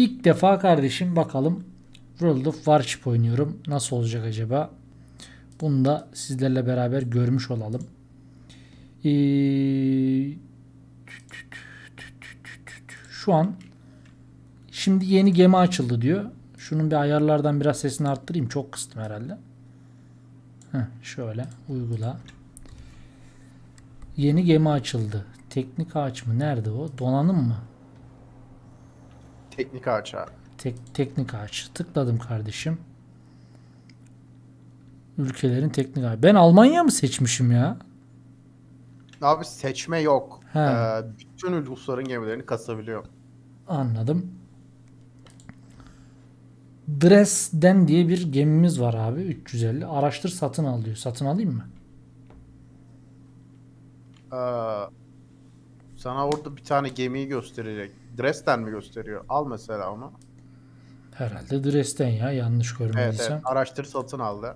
İlk defa kardeşim bakalım World of Warship oynuyorum. Nasıl olacak acaba? Bunu da sizlerle beraber görmüş olalım. Şu an şimdi yeni gemi açıldı diyor. Şunun bir ayarlardan biraz sesini arttırayım. Çok kıstım herhalde. Şöyle uygula. Yeni gemi açıldı. Teknik ağaç mı? Nerede o? Donanım mı? Teknik ağaç abi. Teknik ağaç. Tıkladım kardeşim. Ülkelerin teknik ağaç. Ben Almanya mı seçmişim ya? Abi seçme yok. He. Bütün ulusların gemilerini kasabiliyor. Anladım. Dresden diye bir gemimiz var abi. 350. Araştır satın al diyor. Satın alayım mı? Ee, Sana orada bir tane gemiyi gösterecek. Dresden mi gösteriyor? Al mesela onu. Herhalde Dresden ya. Yanlış Evet, görmediysem. araştır satın aldı.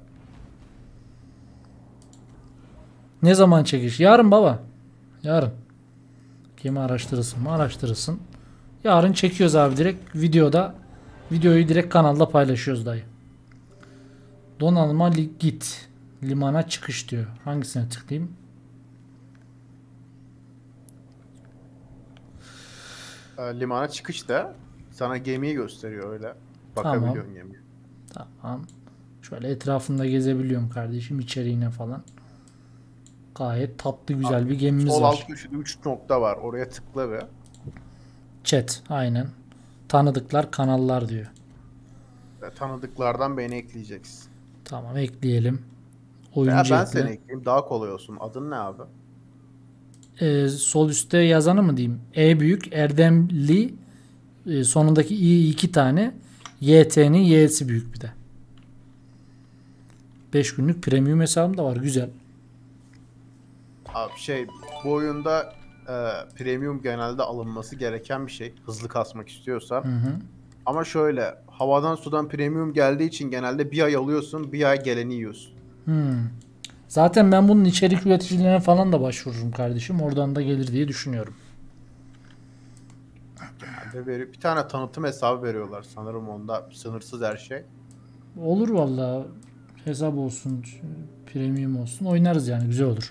Ne zaman çekiş? Yarın baba. Yarın. Gemi araştırırsın mı? Araştırırsın. Yarın çekiyoruz abi direkt. Videoyu direkt kanalda paylaşıyoruz dayı. Donanıma git. Limana çıkış diyor. Hangisine tıklayayım? Limana çıkışta sana gemiyi gösteriyor öyle. Bakabiliyorsun gemiye. Tamam. Şöyle etrafında gezebiliyorum kardeşim. İçeriğine falan. Gayet tatlı güzel bir gemimiz Sol var. alt köşede 3 nokta var. Oraya tıkla ve Chat. Aynen. Tanıdıklar kanallar diyor. tanıdıklardan beni ekleyeceksin. Tamam ekleyelim. Veya Oyuncu ben ekle. seni ekleyeyim. Daha kolay olsun. Adın ne abi? Sol üstte yazanı mı diyeyim? E büyük Erdemli, sonundaki i 2 tane, YT'nin y'si büyük bir de. 5 günlük premium hesabım da var. Güzel. Abi bu oyunda premium genelde alınması gereken bir şey. Hızlı kasmak istiyorsan. Hı hı. Ama şöyle havadan sudan premium geldiği için genelde bir ay alıyorsun, bir ay geleni yiyorsun. Zaten ben bunun içerik üreticilerine falan da başvururum kardeşim. Oradan da gelir diye düşünüyorum. Genelde bir tane tanıtım hesabı veriyorlar sanırım, onda sınırsız her şey. Olur valla. Hesap olsun, premium olsun. Oynarız yani. Güzel olur.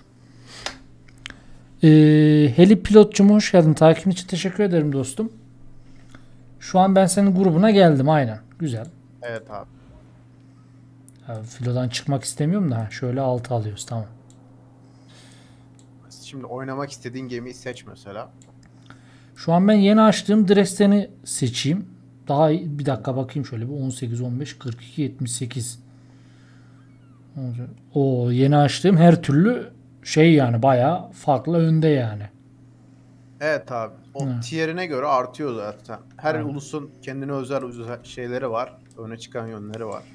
Heli pilotcum hoş geldin. Takibin için teşekkür ederim dostum. Şu an ben senin grubuna geldim. Aynen. Güzel. Evet abi. Filodan çıkmak istemiyorum da. Şöyle altı alıyoruz. Tamam. Şimdi oynamak istediğin gemiyi seç mesela. Şu an ben yeni açtığım Dresden'i seçeyim. Daha bir dakika bakayım şöyle bir 18, 15, 42, 78. O yeni açtığım her türlü yani bayağı farklı önde yani. Evet abi. O tier'ine göre artıyor zaten. Her ulusun kendine özel şeyleri var. Öne çıkan yönleri var.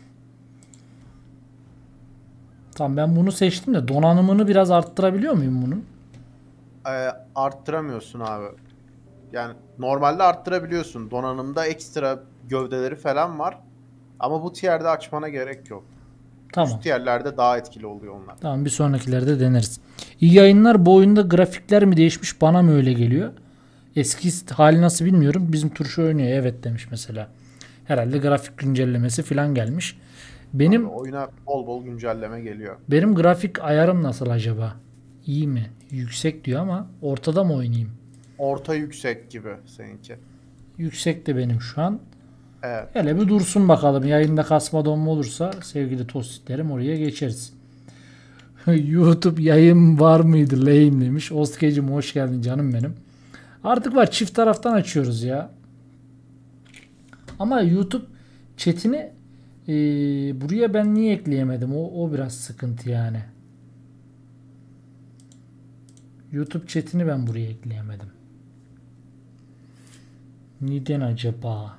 Tamam ben bunu seçtim de donanımını biraz arttırabiliyor muyum bunun? Arttıramıyorsun abi. Yani normalde arttırabiliyorsun. Donanımda ekstra gövdeleri falan var. Ama bu tier'de açmana gerek yok. Tamam. Üst tier'lerde daha etkili oluyor onlar. Tamam bir sonrakilerde deneriz. İyi yayınlar. Bu oyunda grafikler mi değişmiş? Bana mı öyle geliyor? Eski hali nasıl bilmiyorum. Bizim turşu oynuyor. Evet demiş mesela. Herhalde grafik güncellemesi falan gelmiş. Benim Abi oyuna bol bol güncelleme geliyor. benim grafik ayarım nasıl acaba? İyi mi? Yüksek diyor ama ortada mı oynayayım? Orta yüksek gibi seninki. Yüksek de benim şu an. Evet. Hele bir dursun bakalım. Yayında kasma donma olursa sevgili tostitlerim oraya geçeriz. YouTube yayın var mıydı lame demiş. Ostkecim hoş geldin canım benim. Artık var, çift taraftan açıyoruz ya. Ama YouTube chatini buraya ben niye ekleyemedim? O biraz sıkıntı yani. YouTube chatini ben buraya ekleyemedim. Neden acaba?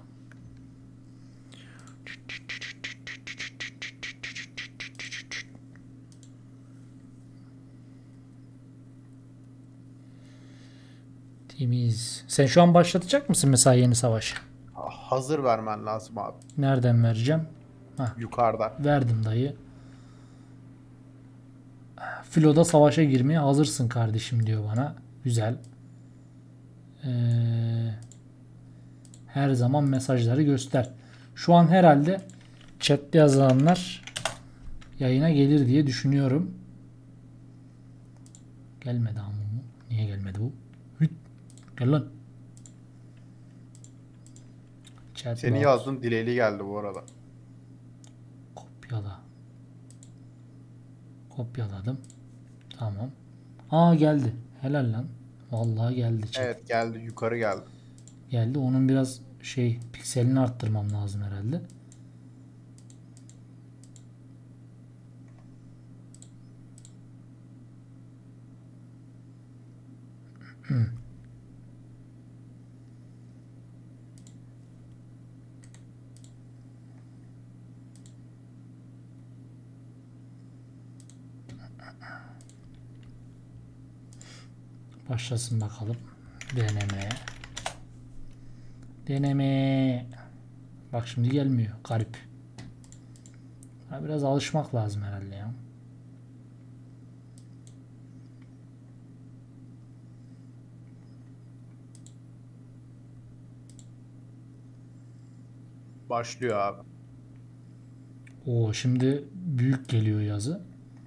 Temiz. Sen şu an başlatacak mısın mesela yeni savaş? Hazır vermen lazım abi. Nereden vereceğim? Yukarıda. Verdim dayı. Filoda savaşa girmeye hazırsın kardeşim diyor bana. Güzel. Her zaman mesajları göster. Şu an herhalde chatte yazılanlar yayına gelir diye düşünüyorum. Gelmedi ama bu. Niye gelmedi bu? Hüt. Gel lan. Chat Seni box. yazdın, dileyli geldi bu arada. Kopyala. Kopyaladım. Tamam. Aa geldi. Helal lan. Vallahi geldi chat. Evet geldi, yukarı geldi. Geldi. Onun biraz pikselini arttırmam lazım herhalde. Başlasın bakalım. Deneme. Deneme. Bak şimdi gelmiyor. Garip. Biraz alışmak lazım herhalde ya. Başlıyor abi. Oo şimdi büyük geliyor yazı.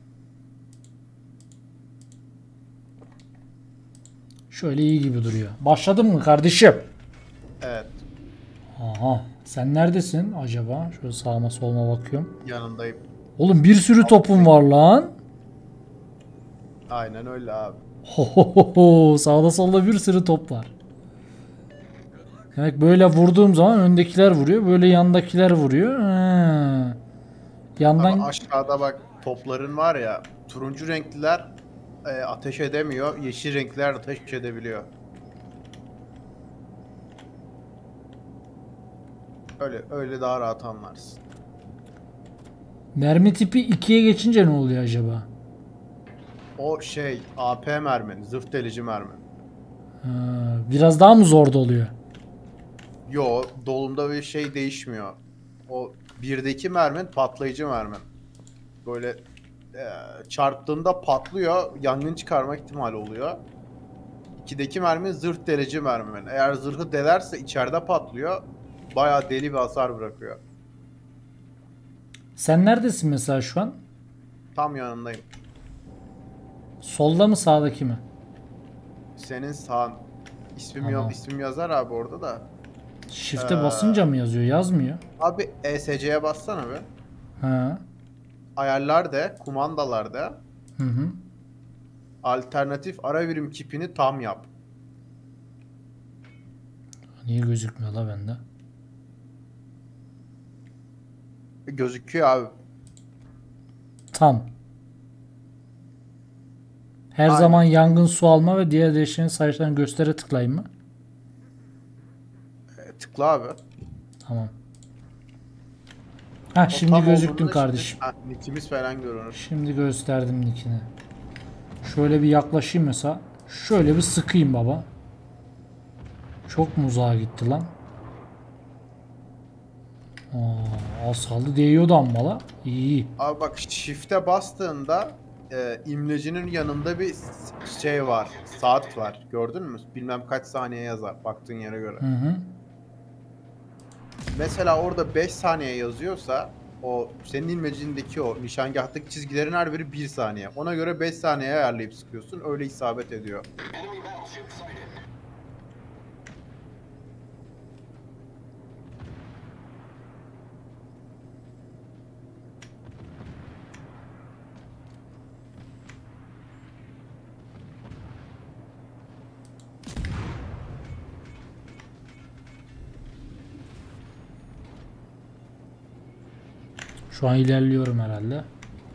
Şöyle iyi gibi duruyor. Başladın mı kardeşim? Evet, Aha. Sen neredesin acaba? Şöyle sağıma soluma bakıyorum. yanındayım. Oğlum bir sürü topum var lan. Aynen öyle abi. Hohoho, sağda solda bir sürü top var. Demek böyle vurduğum zaman öndekiler vuruyor. Böyle yandakiler vuruyor. Ha. Yandan Ama aşağıda bak, topların var ya, turuncu renkliler ateş edemiyor, yeşil renkliler ateş edebiliyor. Öyle daha rahat anlarsın. mermi tipi 2'ye geçince ne oluyor acaba? O AP mermi, zırh delici mermi. Ha, biraz daha mı zor oluyor? Yo, dolumda bir şey değişmiyor. O birdeki mermin patlayıcı mermin. Böyle çarptığında patlıyor, yangın çıkarma ihtimali oluyor. 2'deki mermi zırh delici mermin. Eğer zırhı delerse içeride patlıyor. Bayağı deli bir hasar bırakıyor. Sen neredesin mesela şu an? Tam yanındayım. Solda mı sağdaki mi? Senin sağın. Tamam. İsmim yazar abi orada da. Shift'e basınca mı yazıyor? Yazmıyor. Abi ESC'ye bassana bir. Ha. Ayarlar de, kumandalar da. Hı hı. Alternatif ara birim kipini tam yap. Niye gözükmüyor la bende? Gözüküyor abi. Tam. Her Aynen. zaman yangın, su alma ve diğer değişkenin sayılarını göstere tıklayayım mı? Tıkla abi. Tamam. Ha O şimdi tam gözüktün olduğunda kardeşim. nickimiz falan görünür. Şimdi gösterdim nickini. Şöyle bir yaklaşayım mesela. Şöyle bir sıkayım baba. Çok mu uzağa gitti lan? Az kaldı değiyordu amma la. İyi. Abi bak, shift'e bastığında imlecinin yanında bir şey var. Saat var. Gördün mü? Bilmem kaç saniye yazar baktığın yere göre. Hı hı. Mesela orada 5 saniye yazıyorsa o senin imlecindeki o nişangahtaki çizgilerin her biri 1 saniye. Ona göre 5 saniye ayarlayıp sıkıyorsun. Öyle isabet ediyor. Şu an ilerliyorum herhalde.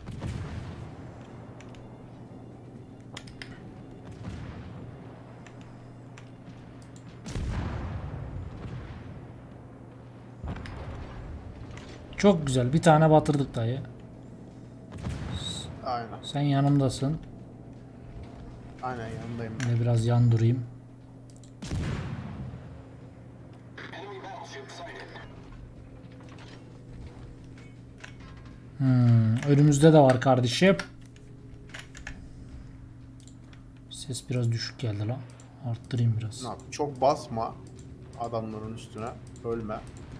Çok güzel. Bir tane batırdık dayı. Aynen. Sen yanımdasın. Aynen yanındayım. Ben de biraz yan durayım. Önümüzde de var kardeşim. Ses biraz düşük geldi lan. Arttırayım biraz. Çok basma. adamların üstüne. Ölme.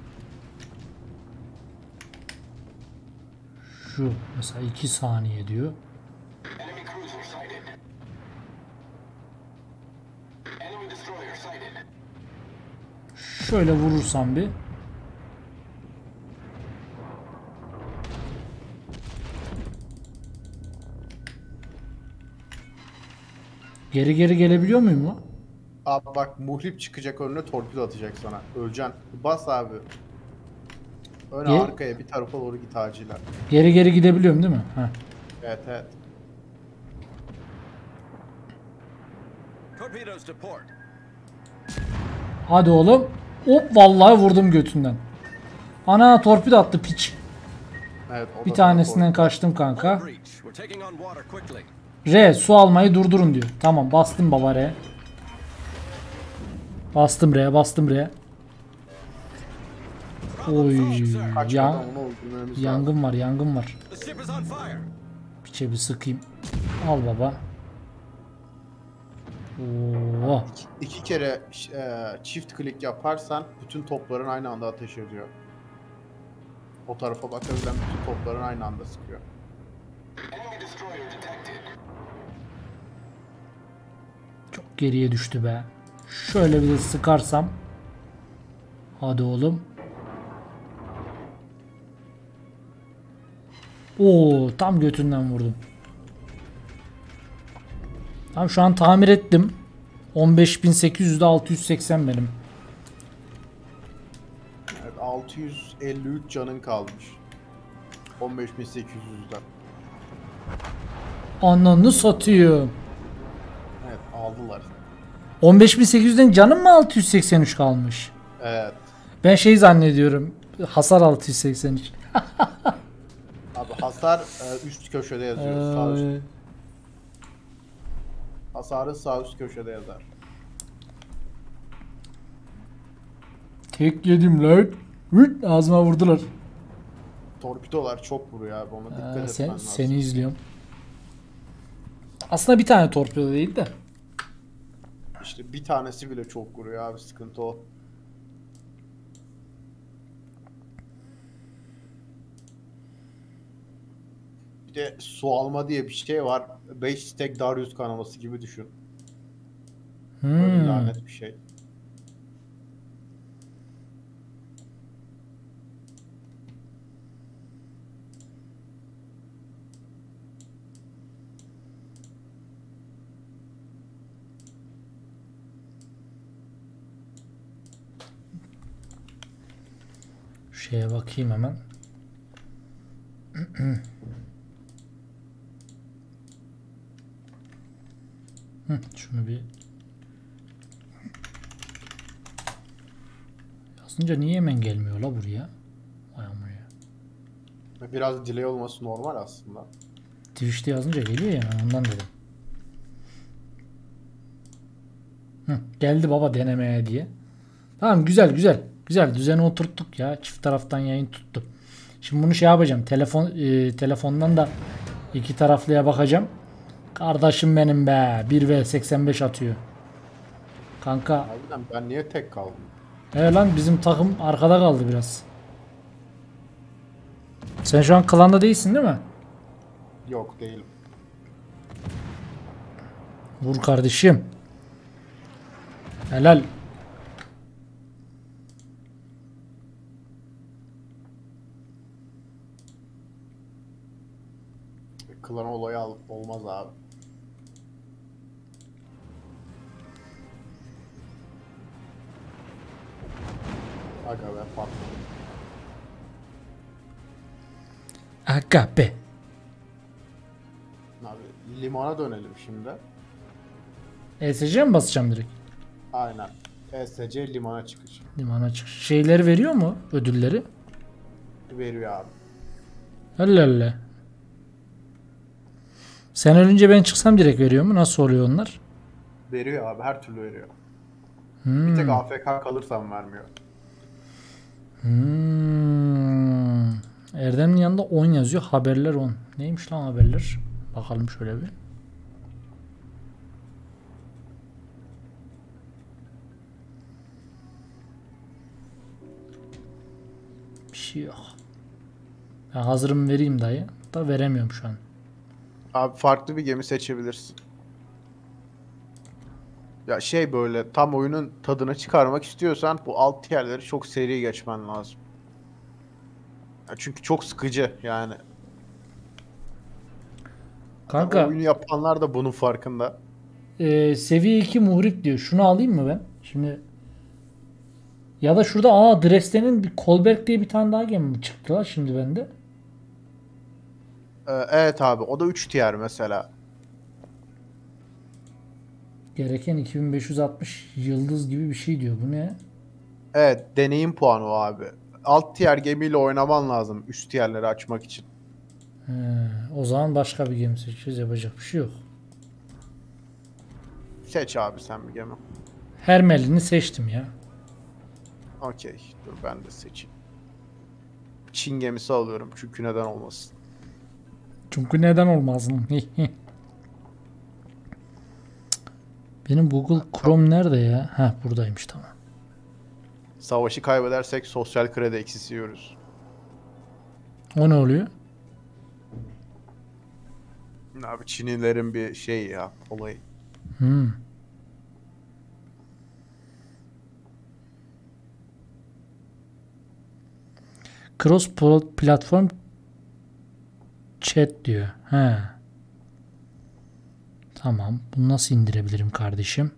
Şu mesela 2 saniye diyor. Enemy cruiser sighted. Enemy destroyer sighted. Şöyle vurursam bir. Geri geri gelebiliyor muyum lan? Abi bak muhrip çıkacak önüne torpido atacak sana. Öleceksin. Bas abi. Öne Ge- arkaya bir tarafa doğru git acilen. Geri geri gidebiliyorum değil mi? Heh. Evet evet. Torpedoes to port. Hadi oğlum. Hop vallahi vurdum götünden. Ana torpido attı piç. Evet, o Bir da tanesinden kaçtım kanka. Breach. We're taking on water quickly. R su almayı durdurun diyor. Tamam bastım baba R. Bastım R, bastım R. Oy Kaçmadan ya, onu öldürmemiz lazım. yangın var, yangın var. The ship is on fire. Piçe bir sıkayım. Al baba. Oo. İki kere çift klik yaparsan bütün topların aynı anda ateş ediyor. O tarafa bakabilen bütün topların aynı anda sıkıyor. Enemy destroyer detected. Çok geriye düştü be. Şöyle bir de sıkarsam. Hadi oğlum. Oo, tam götünden vurdum. Tam şu an tamir ettim. 15.800'de 680 benim. Evet, 653 canın kalmış. 15.800'den. Ananı satayım. Evet, aldılar. 15.800'den canım mı 683 kalmış? Evet. Ben şey zannediyorum. Hasar 683. Abi hasar üst köşede yazıyor. Sağ üst. Hasarı sağ üst köşede yazar. Tek yedim lan. Hıt, ağzıma vurdular. Torpidolar çok vuruyor abi, ona dikkat etmen Sen, lazım. seni izliyorum. Aslında bir tane torpido değil de. İşte bir tanesi bile çok vuruyor abi, sıkıntı o. Bir de su alma diye bir şey var. 5 stack Darius kanaması gibi düşün. Böyle lanet bir şey. Şeye bakayım hemen. Şunu bir yazınca niye hemen gelmiyor la buraya? Vay amına. Ve biraz delay olması normal aslında. Twitch'te yazınca geliyor ya, ben ondan dedim. Geldi baba denemeye diye. Tamam, güzel güzel. Güzel düzeni oturttuk ya. Çift taraftan yayın tuttu. Şimdi bunu şey yapacağım. Telefondan da iki taraflıya bakacağım. Kardeşim benim be. 1v85 atıyor. Kanka. Harbiden ben niye tek kaldım? Evet lan, bizim takım arkada kaldı biraz. Sen şu an klanda değilsin değil mi? Yok, değilim. Vur kardeşim. Helal. Klan olayı olmaz abi. Aga be, patladı. Aga be. Abi limana dönelim şimdi. ESC mi basacağım direkt? Aynen. ESC limana çıkış. Limana çık. Şeyleri veriyor mu? Ödülleri? Veriyor abi. Helal. Sen ölünce ben çıksam direkt veriyor mu? Nasıl oluyor onlar? Veriyor abi, her türlü veriyor. Hmm. Bir tek AFK kalırsam vermiyor. Erdem'in yanında 10 yazıyor. Haberler 10. Neymiş lan haberler? Bakalım şöyle bir. şey yok. Ben hazırım vereyim dayı. Da veremiyorum şu an. Abi farklı bir gemi seçebilirsin. Ya şey böyle tam oyunun tadını çıkarmak istiyorsan bu alt yerleri çok seri geçmen lazım. Ya çünkü çok sıkıcı yani. Kanka Oyunu yapanlar da bunun farkında. seviye 2 muhrip diyor. Şunu alayım mı ben? Şimdi ya da şurada Dresden'in bir Kolberg diye bir tane daha gemi çıktı la şimdi bende. Evet abi o da 3 tier mesela. Gereken 2560 yıldız gibi bir şey diyor. Bu ne? Evet deneyim puanı o abi. Alt tier gemiyle oynaman lazım üst tierleri açmak için. He, o zaman başka bir gemi seçeceğiz. Yapacak bir şey yok. Seç abi sen bir gemi. Hermelini seçtim ya. Okey dur ben de seçeyim. Çin gemisi alıyorum çünkü neden olmasın. Çünkü neden olmasın? Benim Google Chrome nerede ya? Ha buradaymış tamam. Savaşı kaybedersek sosyal kredi eksisi yiyoruz. O ne oluyor? Abi Çinlilerin bir şey ya olayı. Hmm. Cross platform chat diyor. He. Tamam. Bunu nasıl indirebilirim kardeşim?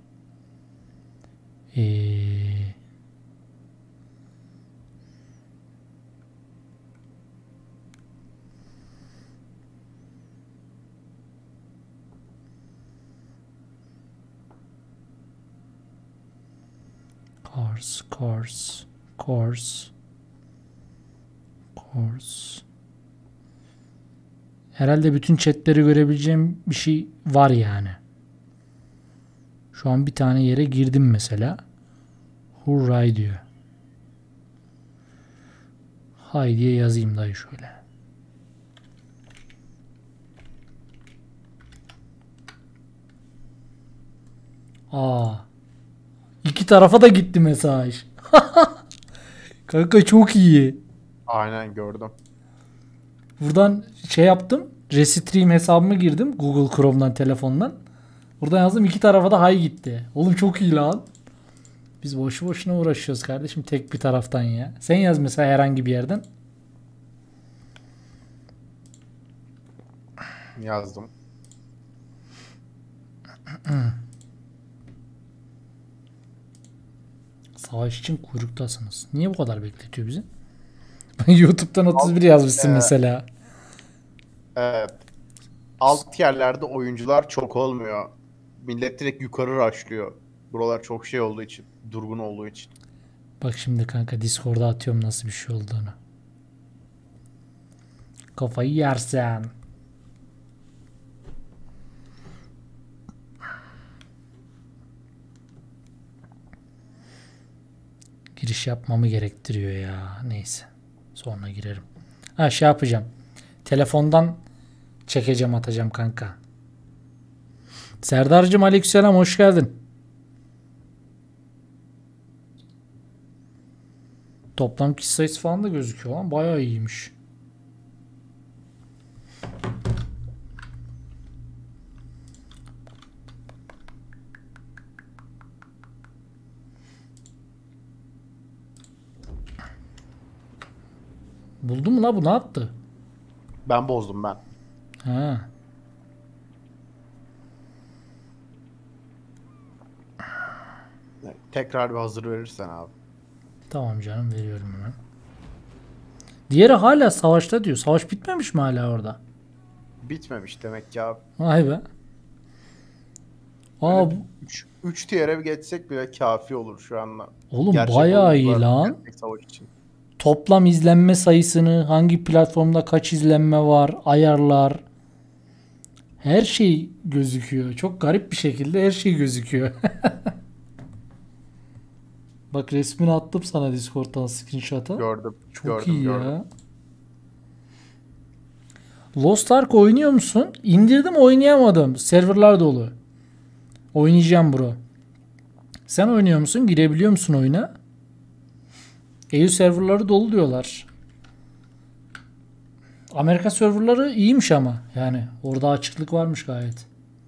Course. Herhalde bütün chatleri görebileceğim bir şey var yani. Şu an bir tane yere girdim mesela. Hurray diyor. Hay diye yazayım dayı şöyle. İki tarafa da gitti mesaj. Kanka çok iyi. Aynen gördüm. Buradan şey yaptım. Restream hesabımı girdim. Google Chrome'dan telefondan. Buradan yazdım iki tarafa da hay gitti. Oğlum çok iyi lan. Biz boşu boşuna uğraşıyoruz kardeşim tek bir taraftan ya. Sen yaz mesela herhangi bir yerden. Yazdım. Savaş için kuyruktasınız. Niye bu kadar bekletiyor bizi? YouTube'dan 31 yazmışsın mesela. Evet. Alt yerlerde oyuncular çok olmuyor. Millet direkt yukarı rushlıyor. Buralar çok şey olduğu için. Durgun olduğu için. Bak şimdi kanka Discord'a atıyorum nasıl bir şey olduğunu. Kafayı yersen. Giriş yapmamı gerektiriyor ya. Neyse. Sonra girerim. Ha şey yapacağım. Telefondan çekeceğim atacağım kanka. Serdar'cığım aleykümselam hoş geldin. Toplam kişi sayısı falan da gözüküyor lan. Bayağı iyiymiş. Buldun mu la bu ne yaptı? Ben bozdum ben. Ha. Tekrar bir hazır verirsen abi. Tamam canım veriyorum hemen. Diğeri hala savaşta diyor. Savaş bitmemiş mi hala orada? Bitmemiş demek ki abi. Vay be. Aa, 3 tier'e bir geçsek bile kafi olur şu anda. oğlum Gerçek bayağı iyi oyuncular, lan. gerçek savaş için. Toplam izlenme sayısını, hangi platformda kaç izlenme var, ayarlar. Her şey gözüküyor. Çok garip bir şekilde her şey gözüküyor. Bak resmini attım sana Discord'dan screenshot'a. Gördüm. Çok gördüm, iyi gördüm. ya. Lost Ark oynuyor musun? İndirdim oynayamadım. Serverlar dolu. Oynayacağım bro. Sen oynuyor musun? Girebiliyor musun oyuna? EU serverları dolu diyorlar. Amerika serverları iyiymiş ama. Yani orada açıklık varmış gayet.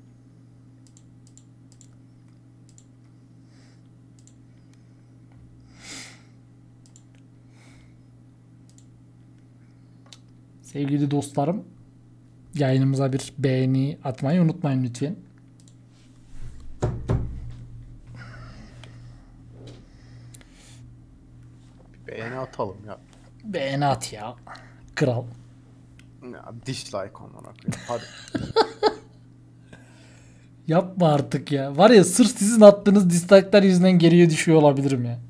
Sevgili dostlarım, yayınımıza bir beğeni atmayı unutmayın lütfen. Beğeni atalım ya. Beğeni at ya. Kral. Ya dislike ondan akıyor. Hadi. Yapma artık ya. Var ya sırf sizin attığınız dislike'lar yüzünden geriye düşüyor olabilirim ya.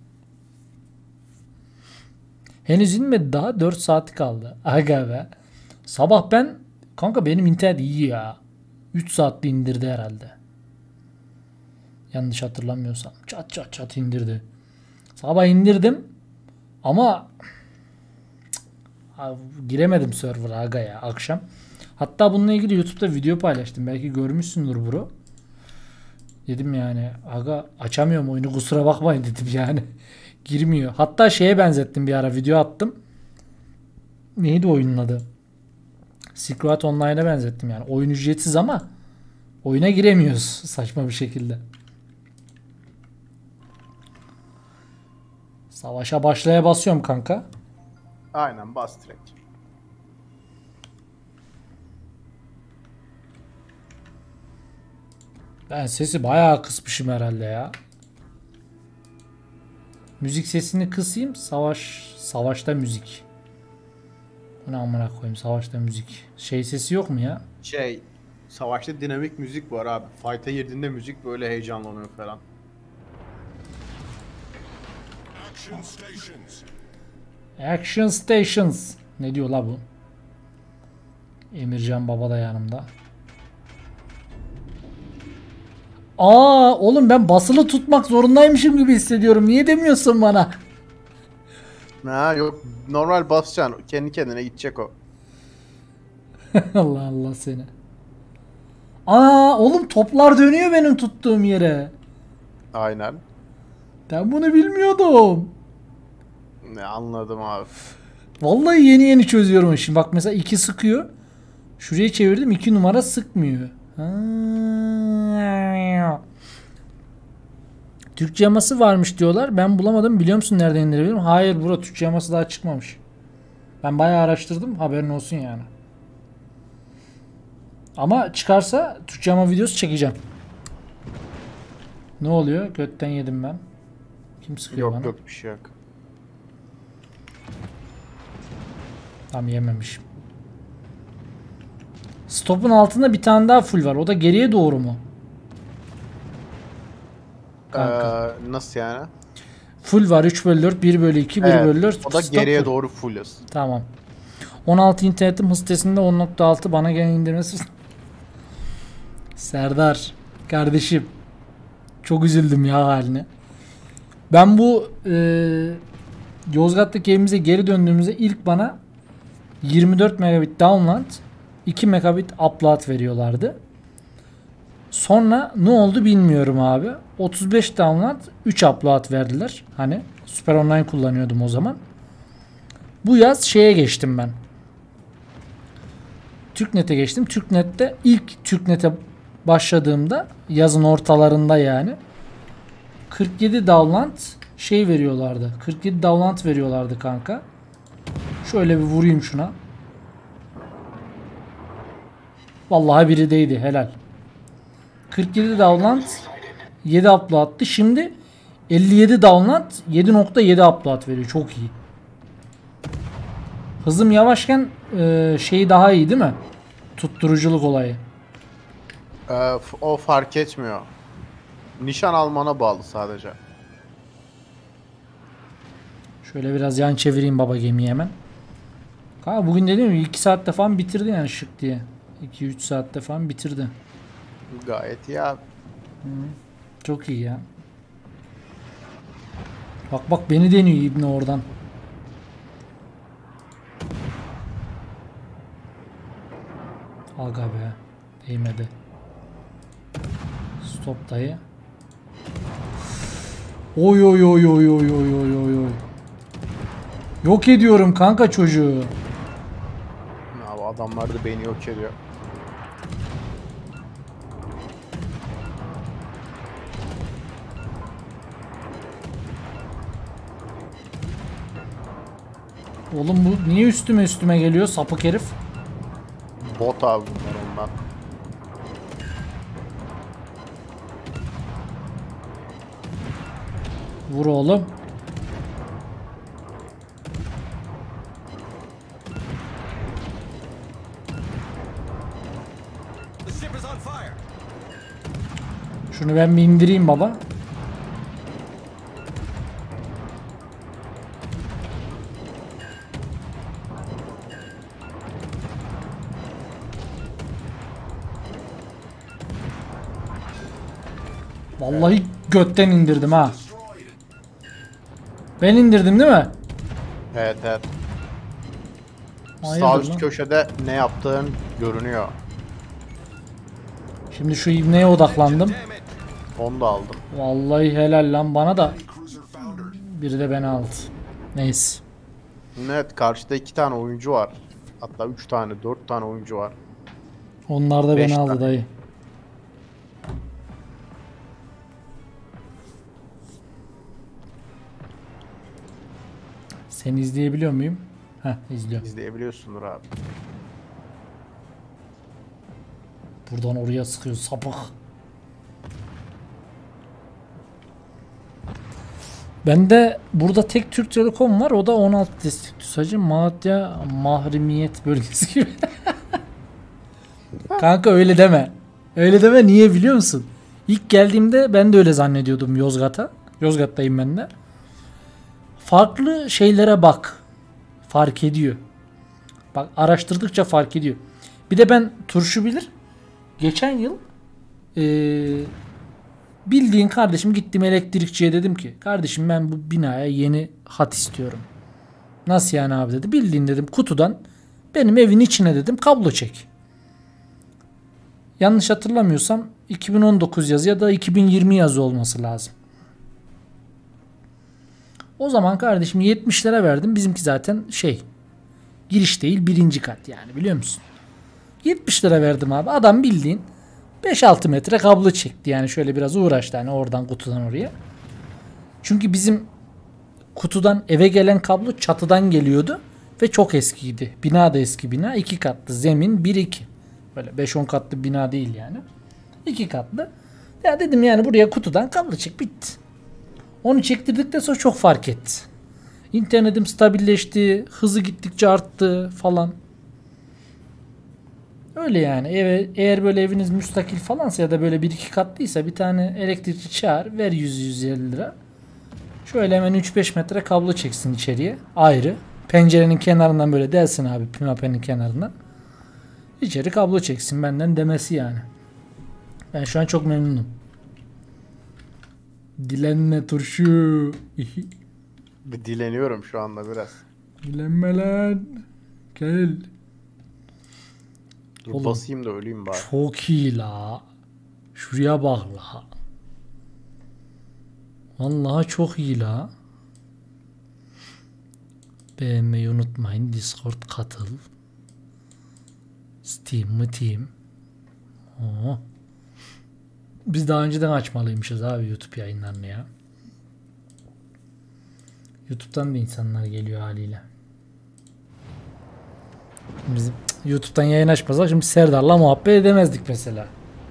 Henüz inmedi daha 4 saati kaldı. Aga be. Sabah kanka benim internet iyi ya. 3 saatte indirdi herhalde. Yanlış hatırlamıyorsam. Çat çat çat indirdi. Sabah indirdim. Ama giremedim server'a aga ya akşam. Hatta bununla ilgili YouTube'da video paylaştım. Belki görmüşsündür bro. Dedim yani aga açamıyorum oyunu kusura bakmayın dedim yani. Girmiyor. Hatta şeye benzettim bir ara video attım. Neydi oyunun adı? Silk Online'a benzettim yani. Oyun ücretsiz ama oyuna giremiyoruz saçma bir şekilde. Savaşa başlaya basıyorum kanka. Aynen bas direkt. Ben sesi bayağı kısmışım herhalde ya. Müzik sesini kısayım. Savaşta müzik. Bu ne amına koyayım savaşta müzik. Şey sesi yok mu ya? Savaşta dinamik müzik var abi. Fight'a girdiğinde müzik böyle heyecanlanıyor falan. Action stations. Action Stations. Ne diyor la bu? Emircan Baba da yanımda. Aa oğlum ben basılı tutmak zorundaymışım gibi hissediyorum. Niye demiyorsun bana? Ha yok normal basacaksın. Kendi kendine gidecek o. Allah Allah seni. Aa oğlum toplar dönüyor benim tuttuğum yere. Aynen. Ben bunu bilmiyordum. Ne anladım abi. Vallahi yeni çözüyorum şimdi. Bak mesela 2 sıkıyor. Şuraya çevirdim 2 numara sıkmıyor. Türkçe yaması varmış diyorlar. Ben bulamadım. Biliyor musun nereden indirebilirim? Hayır bro Türkçe yaması daha çıkmamış. Ben bayağı araştırdım. Haberin olsun yani. Ama çıkarsa Türkçe yama videosu çekeceğim. Ne oluyor? Götten yedim ben. Kim sıkıyor bana? Yok bir şey yok. Tam yememişim. Stop'un altında bir tane daha full var. O da geriye doğru mu? Nasıl yani? Full var 3/4, 1/2, 1/4. O da stop geriye full. doğru fullüz. Tamam. 16 internetim hız testinde 10.6 bana gelen indirmesi. Serdar kardeşim çok üzüldüm ya haline. Ben bu Yozgat'taki evimize geri döndüğümüzde ilk bana 24 megabit download 2 megabit upload veriyorlardı. Sonra ne oldu bilmiyorum abi. 35 download 3 upload verdiler. Hani Super Online kullanıyordum o zaman. Bu yaz şeye geçtim ben. TürkNet'e geçtim. TürkNet'te ilk TürkNet'e başladığımda yazın ortalarında yani 47 download şey veriyorlardı. 47 download veriyorlardı kanka. Şöyle bir vurayım şuna. Vallahi biri değdi helal. 47 download 7 upload'tı. Şimdi 57 download 7.7 upload veriyor. Çok iyi. Hızım yavaşken şey daha iyi değil mi? Tutturuculuk olayı. O fark etmiyor. Nişan almana bağlı sadece. Şöyle biraz yan çevireyim baba gemiyi hemen. Kanka bugün dediğim gibi 2 saatte falan bitirdi yani şık diye. 2-3 saatte falan bitirdi. Gayet iyi abi. Çok iyi ya. Bak bak beni deniyor İbni oradan. Aga be. Değmedi. Stop dayı. Oy oy oy oy oy oy oy oy oy. Yok ediyorum kanka çocuğu. Ya Adamlar da beni yok ediyor. Oğlum bu niye üstüme geliyor sapık herif? Bot abi bunlar ondan. Vur oğlum. The ship is on fire. Şunu ben bir indireyim baba. Vallahi götten indirdim ha. Destroyed. Ben indirdim değil mi? Evet evet. Hayırdır Sağ üst lan? köşede ne yaptığın görünüyor. Şimdi şu ibneye odaklandım. Damn it. Onu da aldım. Vallahi helal lan bana da. Cruiser foundered. Biri de beni aldı. Neyse. Evet karşıda 2 tane oyuncu var. Hatta 3 tane 4 tane oyuncu var. Onlar da Beş beni aldı tane. dayı. Seni izleyebiliyor muyum? Heh, izliyorum. İzleyebiliyorsundur abi. Buradan oraya sıkıyor sapık. Bende burada tek Türk Telekom var. O da 16 destekli. Sadece Malatya mahremiyet bölgesi gibi. Kanka öyle deme. Öyle deme, niye biliyor musun? İlk geldiğimde ben de öyle zannediyordum Yozgat'a. Yozgat'tayım ben de. Farklı şeylere bak. Fark ediyor. Bak araştırdıkça fark ediyor. Bir de ben turşu bilir. Geçen yıl bildiğin kardeşim gittim elektrikçiye, dedim ki kardeşim ben bu binaya yeni hat istiyorum. Nasıl yani abi dedi. Bildiğin dedim kutudan benim evin içine dedim kablo çek. Yanlış hatırlamıyorsam 2019 yazı ya da 2020 yazı olması lazım. O zaman kardeşim 70 lira verdim. Bizimki zaten giriş değil, birinci kat yani, biliyor musun? 70 lira verdim abi. Adam bildiğin 5-6 metre kablo çekti. Yani şöyle biraz uğraştı hani oradan kutudan oraya. Çünkü bizim kutudan eve gelen kablo çatıdan geliyordu ve çok eskiydi. Bina da eski bina. 2 katlı zemin 1-2. Böyle 5-10 katlı bina değil yani. 2 katlı. Ya dedim yani buraya kutudan kablo çek, bitti. Onu çektirdikten sonra çok fark etti. İnternetim stabilleşti. Hızı gittikçe arttı falan. Öyle yani. Eğer böyle eviniz müstakil falansa ya da böyle 1-2 katlıysa bir tane elektrikçi çağır. Ver 100-150 lira. Şöyle hemen 3-5 metre kablo çeksin içeriye. Ayrı. Pencerenin kenarından böyle delsin abi. Pimapenin kenarından. İçeri kablo çeksin benden demesi yani. Ben şu an çok memnunum. Dilenme turşu. Bir dileniyorum şu anda biraz. Dilenme lan. Gel. Dur Oğlum. basayım da öleyim bari. Çok iyi la. Şuraya bak la. Vallahi çok iyi la. Beğenmeyi unutmayın. Discord katıl. Steam. Oo. Biz daha önceden açmalıymışız abi YouTube yayınlarını ya. YouTube'dan da insanlar geliyor haliyle. Biz YouTube'dan yayın açmasak şimdi Serdar'la muhabbet edemezdik mesela.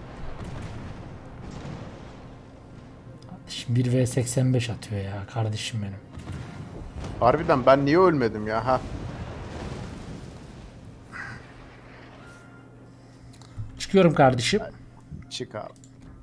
Şimdi 1v85 atıyor ya kardeşim benim. Harbiden ben niye ölmedim ya? Ha. Çıkıyorum kardeşim. Çık abi.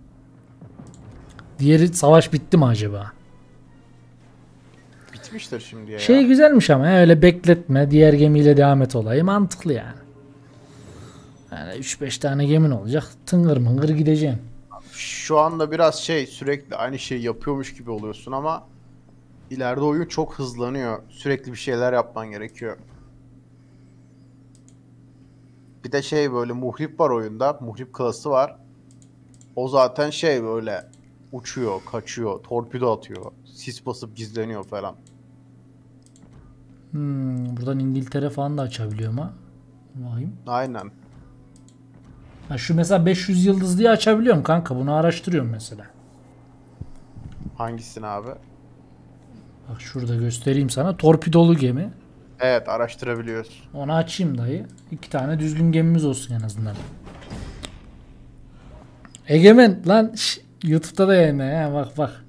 Diğeri savaş bitti mi acaba? Bitmiştir şimdi ya. Güzelmiş ama ya, öyle bekletme, diğer gemiyle devam et olayı mantıklı yani. Yani 3-5 tane gemin olacak, tıngır mıngır gideceğim. Şu anda biraz sürekli aynı şeyi yapıyormuş gibi oluyorsun ama ileride oyun çok hızlanıyor. Sürekli bir şeyler yapman gerekiyor. Bir de böyle muhrip var oyunda. Muhrip klası var. O zaten böyle uçuyor, kaçıyor, torpido atıyor. Sis basıp gizleniyor falan. Buradan İngiltere falan da açabiliyorum ha. Bakayım. Aynen. Ha, şu mesela 500 yıldız diye açabiliyorum kanka. Bunu araştırıyorum mesela. Hangisini abi? Bak şurada göstereyim sana. Torpidolu gemi. Evet, araştırabiliyoruz. Onu açayım dayı. 2 tane düzgün gemimiz olsun en azından. Egemen lan YouTube'da da yayınla ya, bak bak.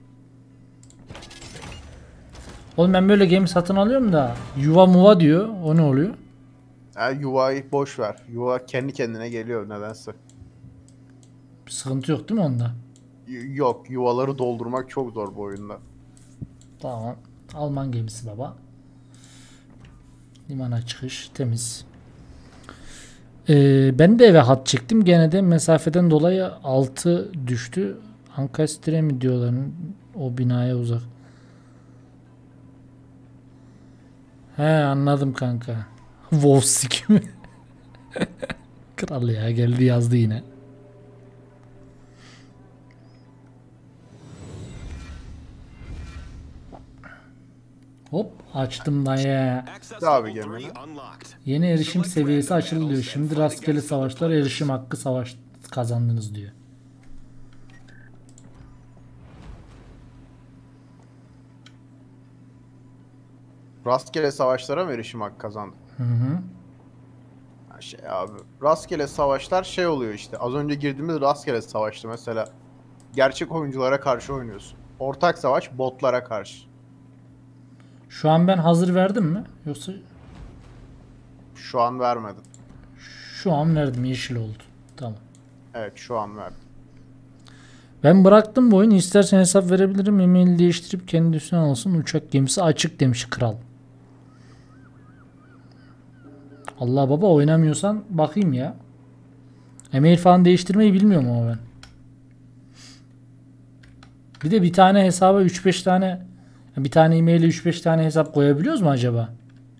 Oğlum ben böyle gemi satın alıyorum da yuva muva diyor. O ne oluyor? Yani yuvayı boş ver. Yuva kendi kendine geliyor nedense. Bir sıkıntı yok değil mi onda? Yok, yuvaları doldurmak çok zor bu oyunda. Tamam. Alman gemisi baba. Limana çıkış temiz. Ben de eve hat çektim. Gene de mesafeden dolayı 6 düştü. Ankastre mi diyorlar o binaya uzak. He anladım kanka. Wolfsik mi? Kral ya geldi yazdı yine. Hop açtım dayı. Access Abi level gemini. 3 unlocked. Yeni erişim seviyesi açılıyor. Şimdi rastgele savaşlar erişim hakkı savaş kazandınız diyor. Rastgele savaşlara mı erişim hakkı kazandık? Hı hı. Ha, şey abi. Rastgele savaşlar şey oluyor işte. Az önce girdiğimiz rastgele savaştı mesela. Gerçek oyunculara karşı oynuyorsun. Ortak savaş botlara karşı. Şu an ben hazır verdim mi? Yoksa Şu an vermedim. şu an verdim, yeşil oldu. Tamam. Evet, şu an verdim. Ben bıraktım bu oyunu. İstersen hesap verebilirim. E-mail değiştirip kendi üstüne alsın. Uçak gemisi açık demiş kral. Allah baba, oynamıyorsan bakayım ya. E-mail falan değiştirmeyi bilmiyorum ama ben. Bir de bir tane hesaba 3-5 tane, bir tane e-mail'e 3-5 tane hesap koyabiliyoruz mu acaba?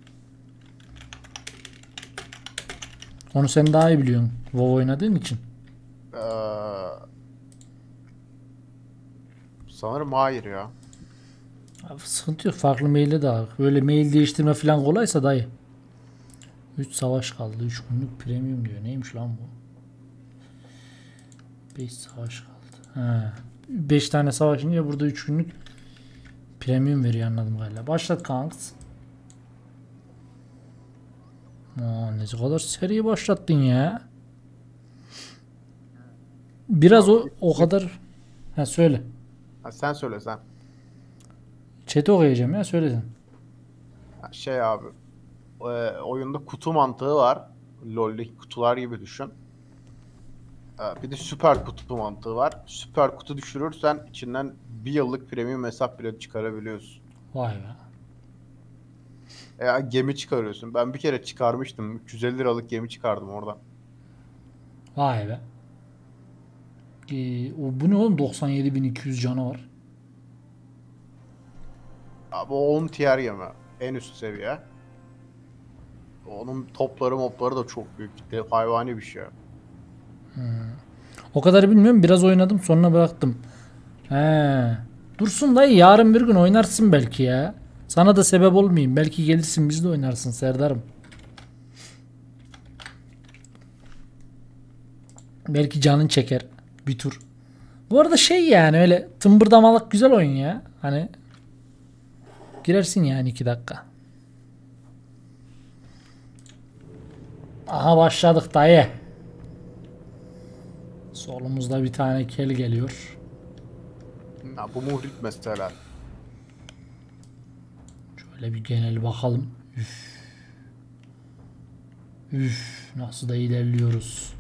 Onu sen daha iyi biliyorsun. WoW oynadığın için. Sanırım hayır ya. Abi sıkıntı yok. Farklı maille de al. Böyle mail değiştirme falan kolaysa dayı. 3 savaş kaldı. 3 günlük premium diyor. Neymiş lan bu? 5 savaş kaldı. He. 5 tane savaşınca burada 3 günlük premium veriyor anladım galiba. Başlat kanks. Aa, ne kadar seri başlattın ya. Biraz o kadar. Ha söyle. Ha, sen söyle sen. Chat'i okuyacağım ya, söyle sen. Ha, şey abi. Oyunda kutu mantığı var. LoL'deki kutular gibi düşün. Bir de süper kutu mantığı var. Süper kutu düşürürsen içinden bir yıllık premium hesap bile çıkarabiliyorsun. Vay be. Gemi çıkarıyorsun. Ben bir kere çıkarmıştım. 350 liralık gemi çıkardım oradan. Vay be. Bu ne oğlum, 97.200 canı var. Abi o 10 tier gemi. En üst seviye. Onun topları da çok büyük. Hayvani bir şey. O kadarı bilmiyorum. Biraz oynadım sonra bıraktım. He. Dursun dayı, yarın bir gün oynarsın belki ya. Sana da sebep olmayayım. Belki gelirsin biz de oynarsın Serdar'ım. Belki canın çeker bir tur. Bu arada şey yani öyle tımbırdamalık güzel oyun ya. Hani girersin yani 2 dakika. Aha başladık dayı. Solumuzda bir tane kel geliyor. Ha, bu muhrit mesela. Şöyle bir genel bakalım. Üf. Üf, nasıl da ilerliyoruz.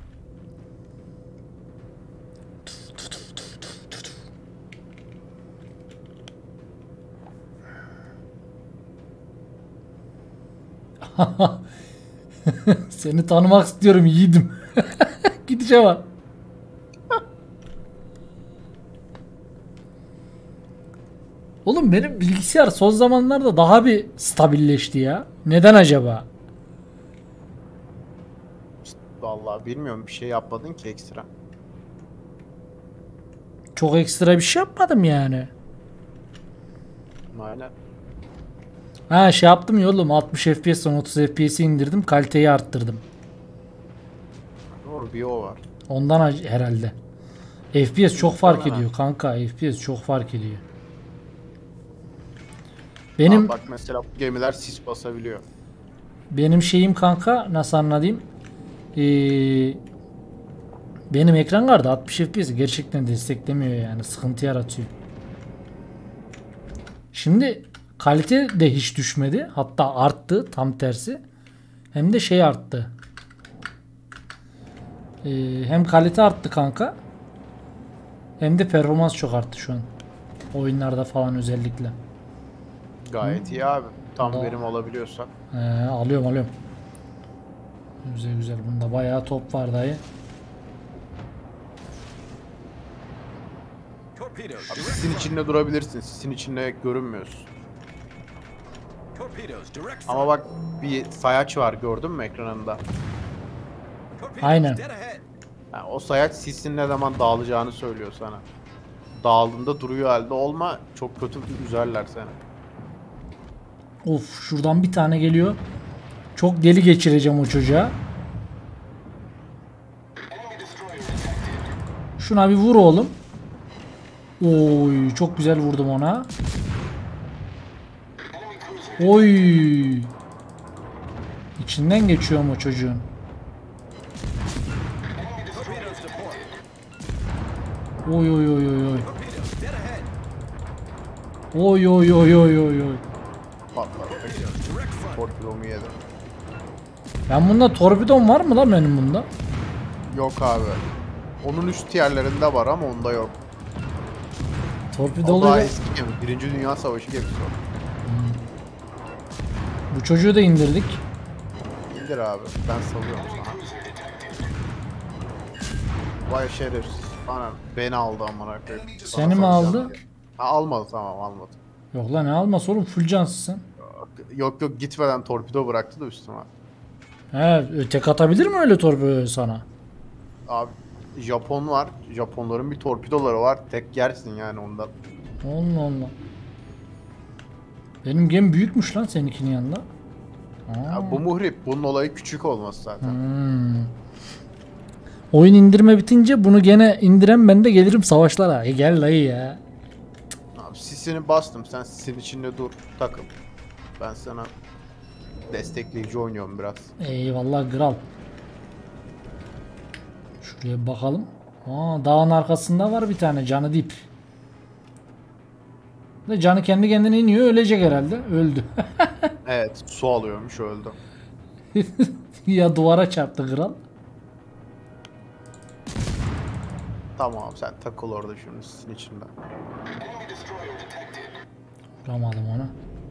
Seni tanımak istiyorum yiğidim. Gideceğim bak. Oğlum benim bilgisayar son zamanlarda daha bir stabilleşti ya. Neden acaba? Vallahi bilmiyorum, bir şey yapmadın ki ekstra. Çok ekstra bir şey yapmadım yani. Aynen. Ha şey yaptım ya oğlum, 60 FPS'ten 30 FPS'i indirdim, kaliteyi arttırdım. Doğru, bir o var. Ondan herhalde. FPS çok fark Muhtemelen. ediyor kanka, FPS çok fark ediyor. Benim... Benim bak mesela bu gemiler sis basabiliyor. benim şeyim kanka, nasıl anlatayım? Ee, benim ekran kartı 60 FPS gerçekten desteklemiyor, yani sıkıntı yaratıyor. Şimdi kalite de hiç düşmedi, hatta arttı, tam tersi. Hem de şey arttı. Hem kalite arttı kanka, hem de performans çok arttı şu an. Oyunlarda falan özellikle. Gayet iyi abi. Tam Daha- verim alabiliyorsan. Alıyorum. Güzel güzel, bunda bayağı top var dayı. Torpedoes. Direct Sisin front. içinde durabilirsin. Sisin içinde görünmüyorsun. Torpedoes. Direct front. Ama bak, bir sayaç var, gördün mü ekranında? Torpedoes. Aynen. Dead ahead. Yani o sayaç sisin ne zaman dağılacağını söylüyor sana. Dağıldığında duruyor halde olma, çok kötü üzerler seni. Of, şuradan bir tane geliyor. Çok deli geçireceğim o çocuğa. Şuna bir vur oğlum. Oy, çok güzel vurdum ona. Oy. İçinden geçiyorum o çocuğun. Torpedoes to port. Oy oy oy oy oy. Torpedoes. Dead ahead. Oy oy oy oy oy oy. Patlar. Torpedoes. Direct front. Torpidomu yedi. Ben bunda torpidom var mı lan benim bunda? Yok abi. Onun üst yerlerinde var ama onda yok. O Torpidolu daha eski gemi. Birinci Dünya Savaşı gemisi o. bu çocuğu da indirdik. İndir abi. Ben salıyorum sana. Vay şerefsiz. Bana beni aldı amına koyayım. Sana Seni mi salacağım aldı? diye. Ha, almadı, tamam, almadı. Yok lan, ne alması oğlum, full cansın sen. Yok yok, gitmeden torpido bıraktı da üstüme. He, tek atabilir mi öyle torpido sana? Abi Japon var. Japonların bir torpidoları var. Tek yersin yani ondan. Allah Allah. Benim gemi büyükmüş lan seninkinin yanında. Ya bu muhrip. Bunun olayı küçük olması zaten. Oyun indirme bitince bunu gene indiren, ben de gelirim savaşlara. Gel dayı ya. Abi sisini bastım. Sen sisin içinde dur. Takıl. Ben sana destekleyici oynuyorum biraz. Eyvallah kral. Şuraya bakalım. Dağın arkasında var bir tane canı dip. Ve canı kendi kendine iniyor, ölecek herhalde. Öldü. Evet, su alıyormuş, öldü. Ya duvara çarptı kral. Tamam, sen takıl orada şimdi sisin içinde. Vuramadım onu.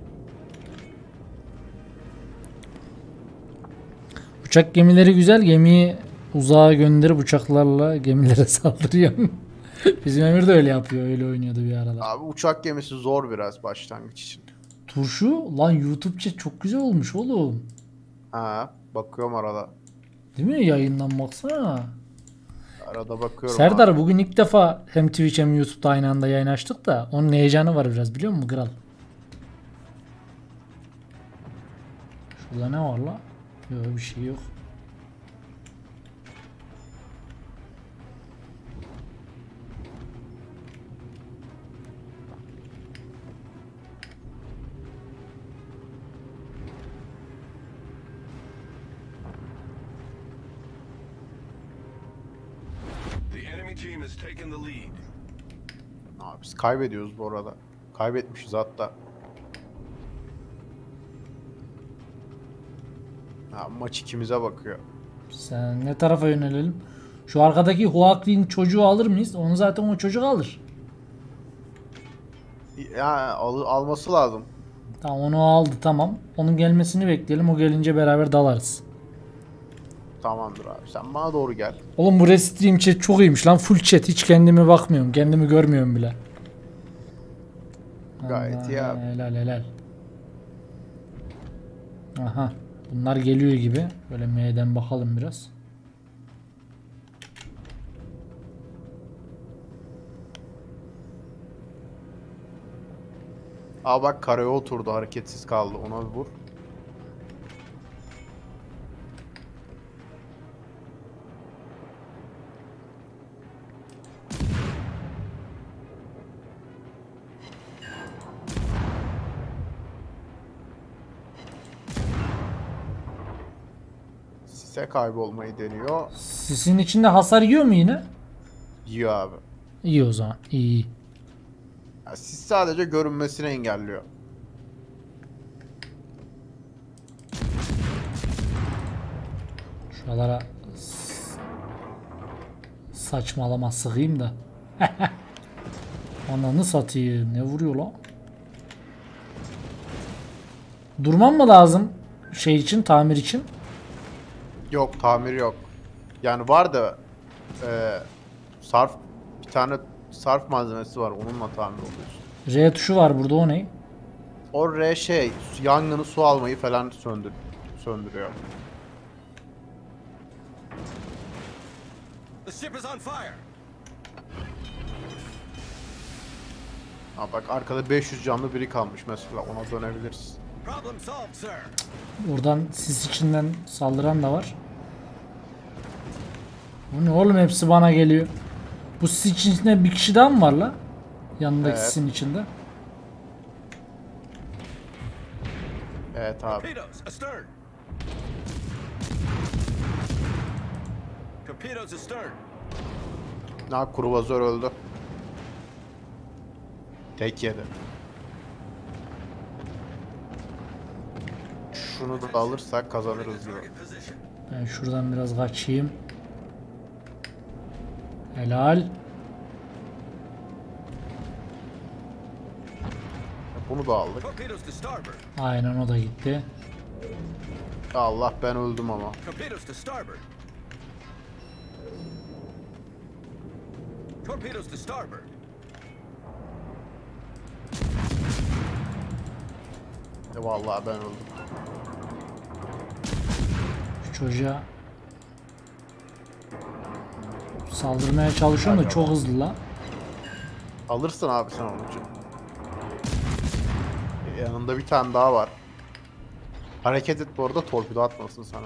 Uçak gemileri güzel. Gemiyi uzağa gönderip uçaklarla gemilere saldırıyor. Bizim Emir de öyle yapıyor. Öyle oynuyordu bir aralar. Abi uçak gemisi zor biraz başlangıç için. Turşu lan, YouTube chat çok güzel olmuş oğlum. Ha, bakıyorum arada. Değil mi? Yayından baksana. Arada bakıyorum Serdar, abi. bugün ilk defa hem Twitch hem YouTube'da aynı anda yayın açtık da onun heyecanı var biraz, biliyor musun kral? Şurada ne var la? Yok, bir şey yok. The enemy team has taken the lead. Abi biz kaybediyoruz bu arada. Kaybetmişiz hatta. Ha, maç ikimize bakıyor. Sen ne tarafa yönelelim? Şu arkadaki Huaquin çocuğu alır mıyız? Onu zaten o çocuk alır. Ya alması lazım. Tamam, onu aldı, tamam. Onun gelmesini bekleyelim. O gelince beraber dalarız. Tamamdır abi. Sen bana doğru gel. Oğlum bu Restream chat çok iyiymiş lan. Full chat. Hiç kendimi bakmıyorum. Kendimi görmüyorum bile. Gayet iyi abi. Helal helal. Aha. Bunlar geliyor gibi. Böyle M'den bakalım biraz. Aa bak karaya oturdu, hareketsiz kaldı. Ona bir vur. Sise kaybolmayı deniyor. Sisin içinde hasar yiyor mu yine? Yiyor abi. İyi o zaman. İyi. Ya, sis sadece görünmesini engelliyor. Şuralara saçmalama sıkayım da. Ananı satayım. Ne vuruyor lan? Durmam mı lazım? Şey için, tamir için. Yok, tamir yok. Yani var da sarf, bir tane sarf malzemesi var, onunla tamir oluyorsun. R tuşu var burada, o ne? O R şey, yangını, su almayı falan söndürüyor. The ship is on fire. Ha bak arkada 500 canlı biri kalmış mesela, ona dönebiliriz. Problem solved, sir. Buradan sis içinden saldıran da var. Bu ne oğlum, hepsi bana geliyor. Bu sis içinde bir kişi daha mı var la? Yanındaki Evet. sisin içinde. Evet abi. Torpedoes astern. Torpedoes astern. Na kruvazör öldü. Tek yedi. Şunu da alırsak kazanırız gibi. Target position. Ben şuradan biraz kaçayım. Helal. Bunu da aldık. Torpedoes to starboard. Aynen, o da gitti. Allah, ben öldüm ama. Torpedoes to starboard. Torpedoes to starboard. Vallahi ben öldüm. Şu çocuğa saldırmaya çalışıyorum da çok hızlı la. Alırsın abi sen onun için. Yanında bir tane daha var. Hareket et bu arada, torpido atmasın sana.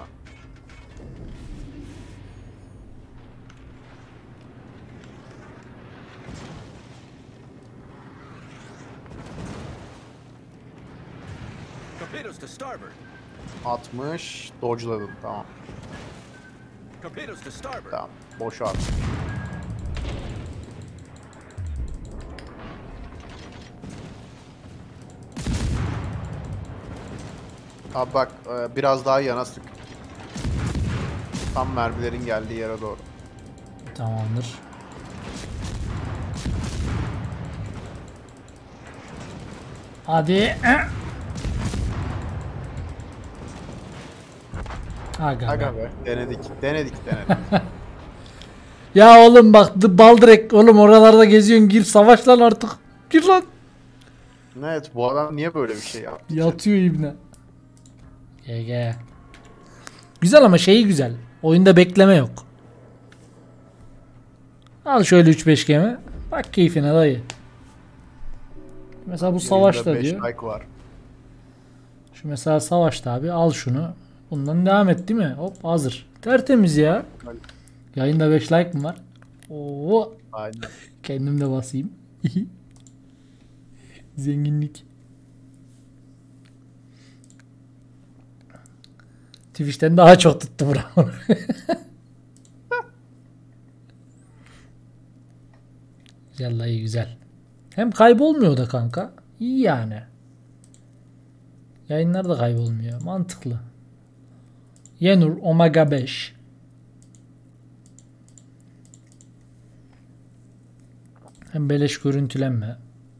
Torpedoes to starboard. 60, dodge'ladın, tamam. Torpedoes to starboard. Tamam, boşa at. Abi bak, biraz daha yana sık. Tam mermilerin geldiği yere doğru. Tamamdır. Hadi. Aga. Aga be, denedik. Ya oğlum bak, Baldrek oğlum, oralarda geziyorsun, gir savaş lan artık. Gir lan. Evet, bu adam niye böyle bir şey yaptı? Yatıyor ibne. GG. Güzel ama şeyi güzel. Oyunda bekleme yok. Al şöyle 3-5 gemi. Bak keyfine dayı. Mesela bu savaşta Yayında beş diyor. like var. Şu mesela savaşta abi, al şunu. Bundan devam et değil mi? Hop, hazır. Tertemiz ya. Yayında 5 like mı var? Oo. Aynen. Kendim de basayım. Zenginlik. Twitch'ten daha çok tuttu bravo. Güzel dayı, güzel. Hem kaybolmuyor da kanka. İyi yani. Yayınlar da kaybolmuyor. Mantıklı. Yenur Omega 5. Hem beleş görüntülenme.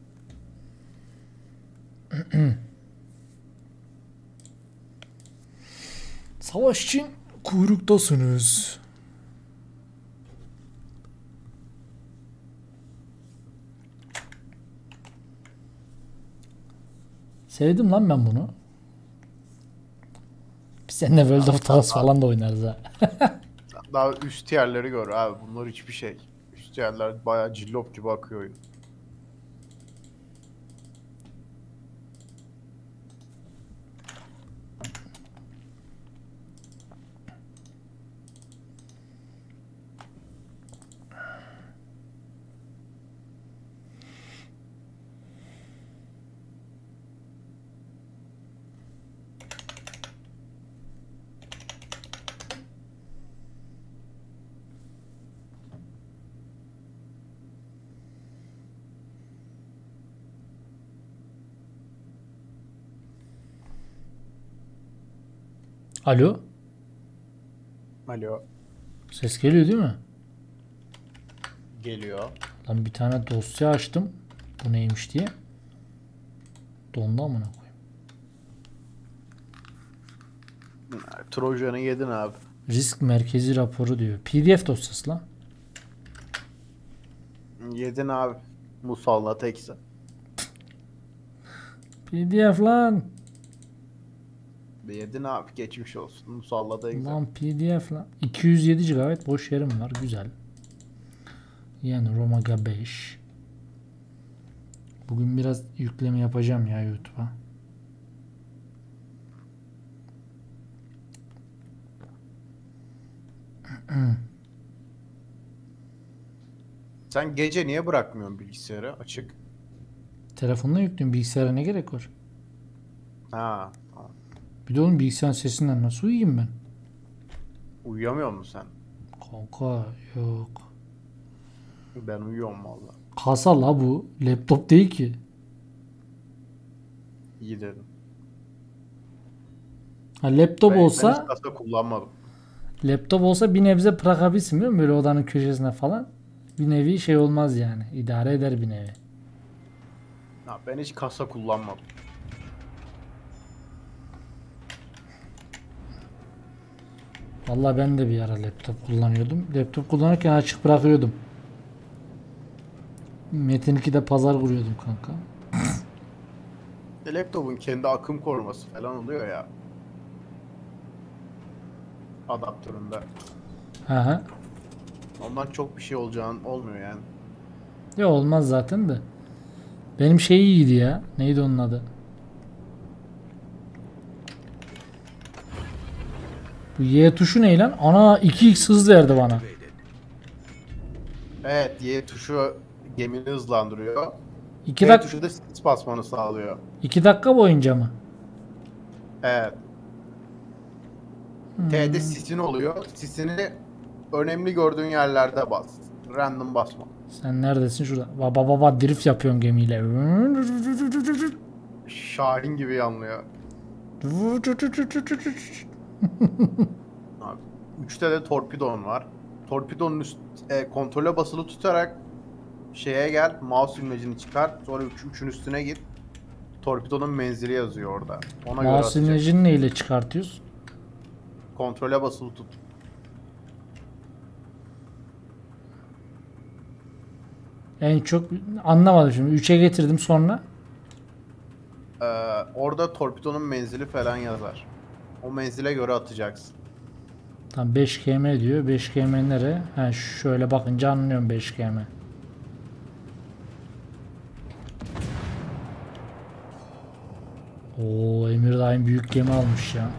Savaş için kuyruktasınız. Sevdim lan ben bunu. Biz seninle World of Tanks falan da oynarız ha. Daha üst yerleri gör abi. Bunlar hiçbir şey. Üst yerler bayağı cillop gibi akıyor oyun. Alo. Alo. Ses geliyor değil mi? Geliyor. Lan bir tane dosya açtım. Bu neymiş diye. Dondu amına koyayım. Trojan'ı yedin abi. Risk merkezi raporu diyor. PDF dosyası lan. Yedin abi. Musallat eksi. PDF lan. Yedin abi. Geçmiş olsun. Musallat eksi. Lan PDF lan. 207 GB boş yerim var. Güzel. Yani Romaga 5. Bugün biraz yükleme yapacağım ya YouTube'a. Sen gece niye bırakmıyorsun bilgisayarı açık? Telefonla yüklüyorum. Bilgisayara ne gerek var? Ha, tamam. Bir de oğlum bilgisayarın sesinden nasıl uyuyayım ben? Uyuyamıyor musun sen? Kanka yok. Ben uyuyorum valla. Kasa la bu. Laptop değil ki. İyi dedim. Ha, laptop Ben olsa hiç kasa kullanmadım. laptop olsa bir nebze bırakabilsin biliyor musun? Böyle odanın köşesine falan. Bir nevi şey olmaz yani. İdare eder bir nevi. Ha, ben hiç kasa kullanmadım. Vallahi ben de bir ara laptop kullanıyordum. Laptop kullanırken açık bırakıyordum. Metin 2'de pazar kuruyordum kanka. Laptopun kendi akım koruması falan oluyor ya. Adaptöründe. Hı hı. Ondan çok bir şey olacağın olmuyor yani. Ya olmaz zaten de. Benim şey iyiydi ya. Neydi onun adı? Bu Y tuşu ne lan? Ana 2x hız verdi bana. Evet, Y tuşu gemini hızlandırıyor. 2 Y dak tuşu da sis basmanı sağlıyor. 2 dakika boyunca mı? Evet. T'de sisin oluyor. Sisini önemli gördüğün yerlerde bas. Random basma. Sen neredesin şurada? Baba baba drift yapıyorsun gemiyle. Şahin gibi yanlıyor. Abi. 3'te de torpidon var. Torpidonun kontrole basılı tutarak şeye gel, mouse imlecini çıkar. Sonra 3'ün üstüne git. Torpidonun menzili yazıyor orada. Ona göre Mouse atacak. imajını neyle çıkartıyoruz? Kontrole basılı tut. En çok anlamadım şimdi. 3'e getirdim sonra. Orada torpidonun menzili falan yazar. O menzile göre atacaksın. Tam 5 km diyor. 5 km nere? Ha şöyle bakınca anlıyorum 5 km. Oo Emir Dayım büyük gemi almış ya.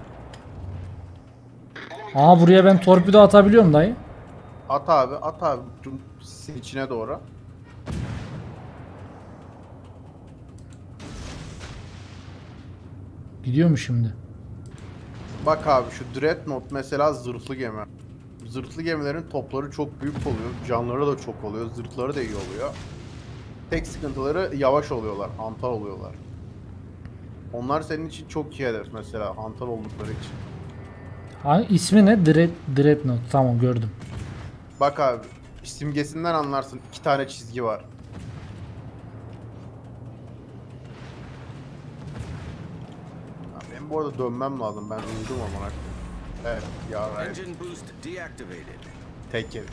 Aa buraya ben torpido atabiliyorum dayı. At abi, at abi. Tüm sisin içine doğru. Gidiyor mu şimdi? Bak abi şu Dreadnought mesela zırhlı gemi. Zırhlı gemilerin topları çok büyük oluyor. Canları da çok oluyor. Zırhları da iyi oluyor. Tek sıkıntıları yavaş oluyorlar. Hantal oluyorlar. Onlar senin için çok iyi hedef mesela. Hantal oldukları için. Ha, ismi ne? Dreadnought. Tamam gördüm. Bak abi. Simgesinden anlarsın. 2 tane çizgi var. Ha, benim bu arada dönmem lazım. Ben uyudum ama. Evet. Ya evet. Engine boost deactivated. Tek yedik.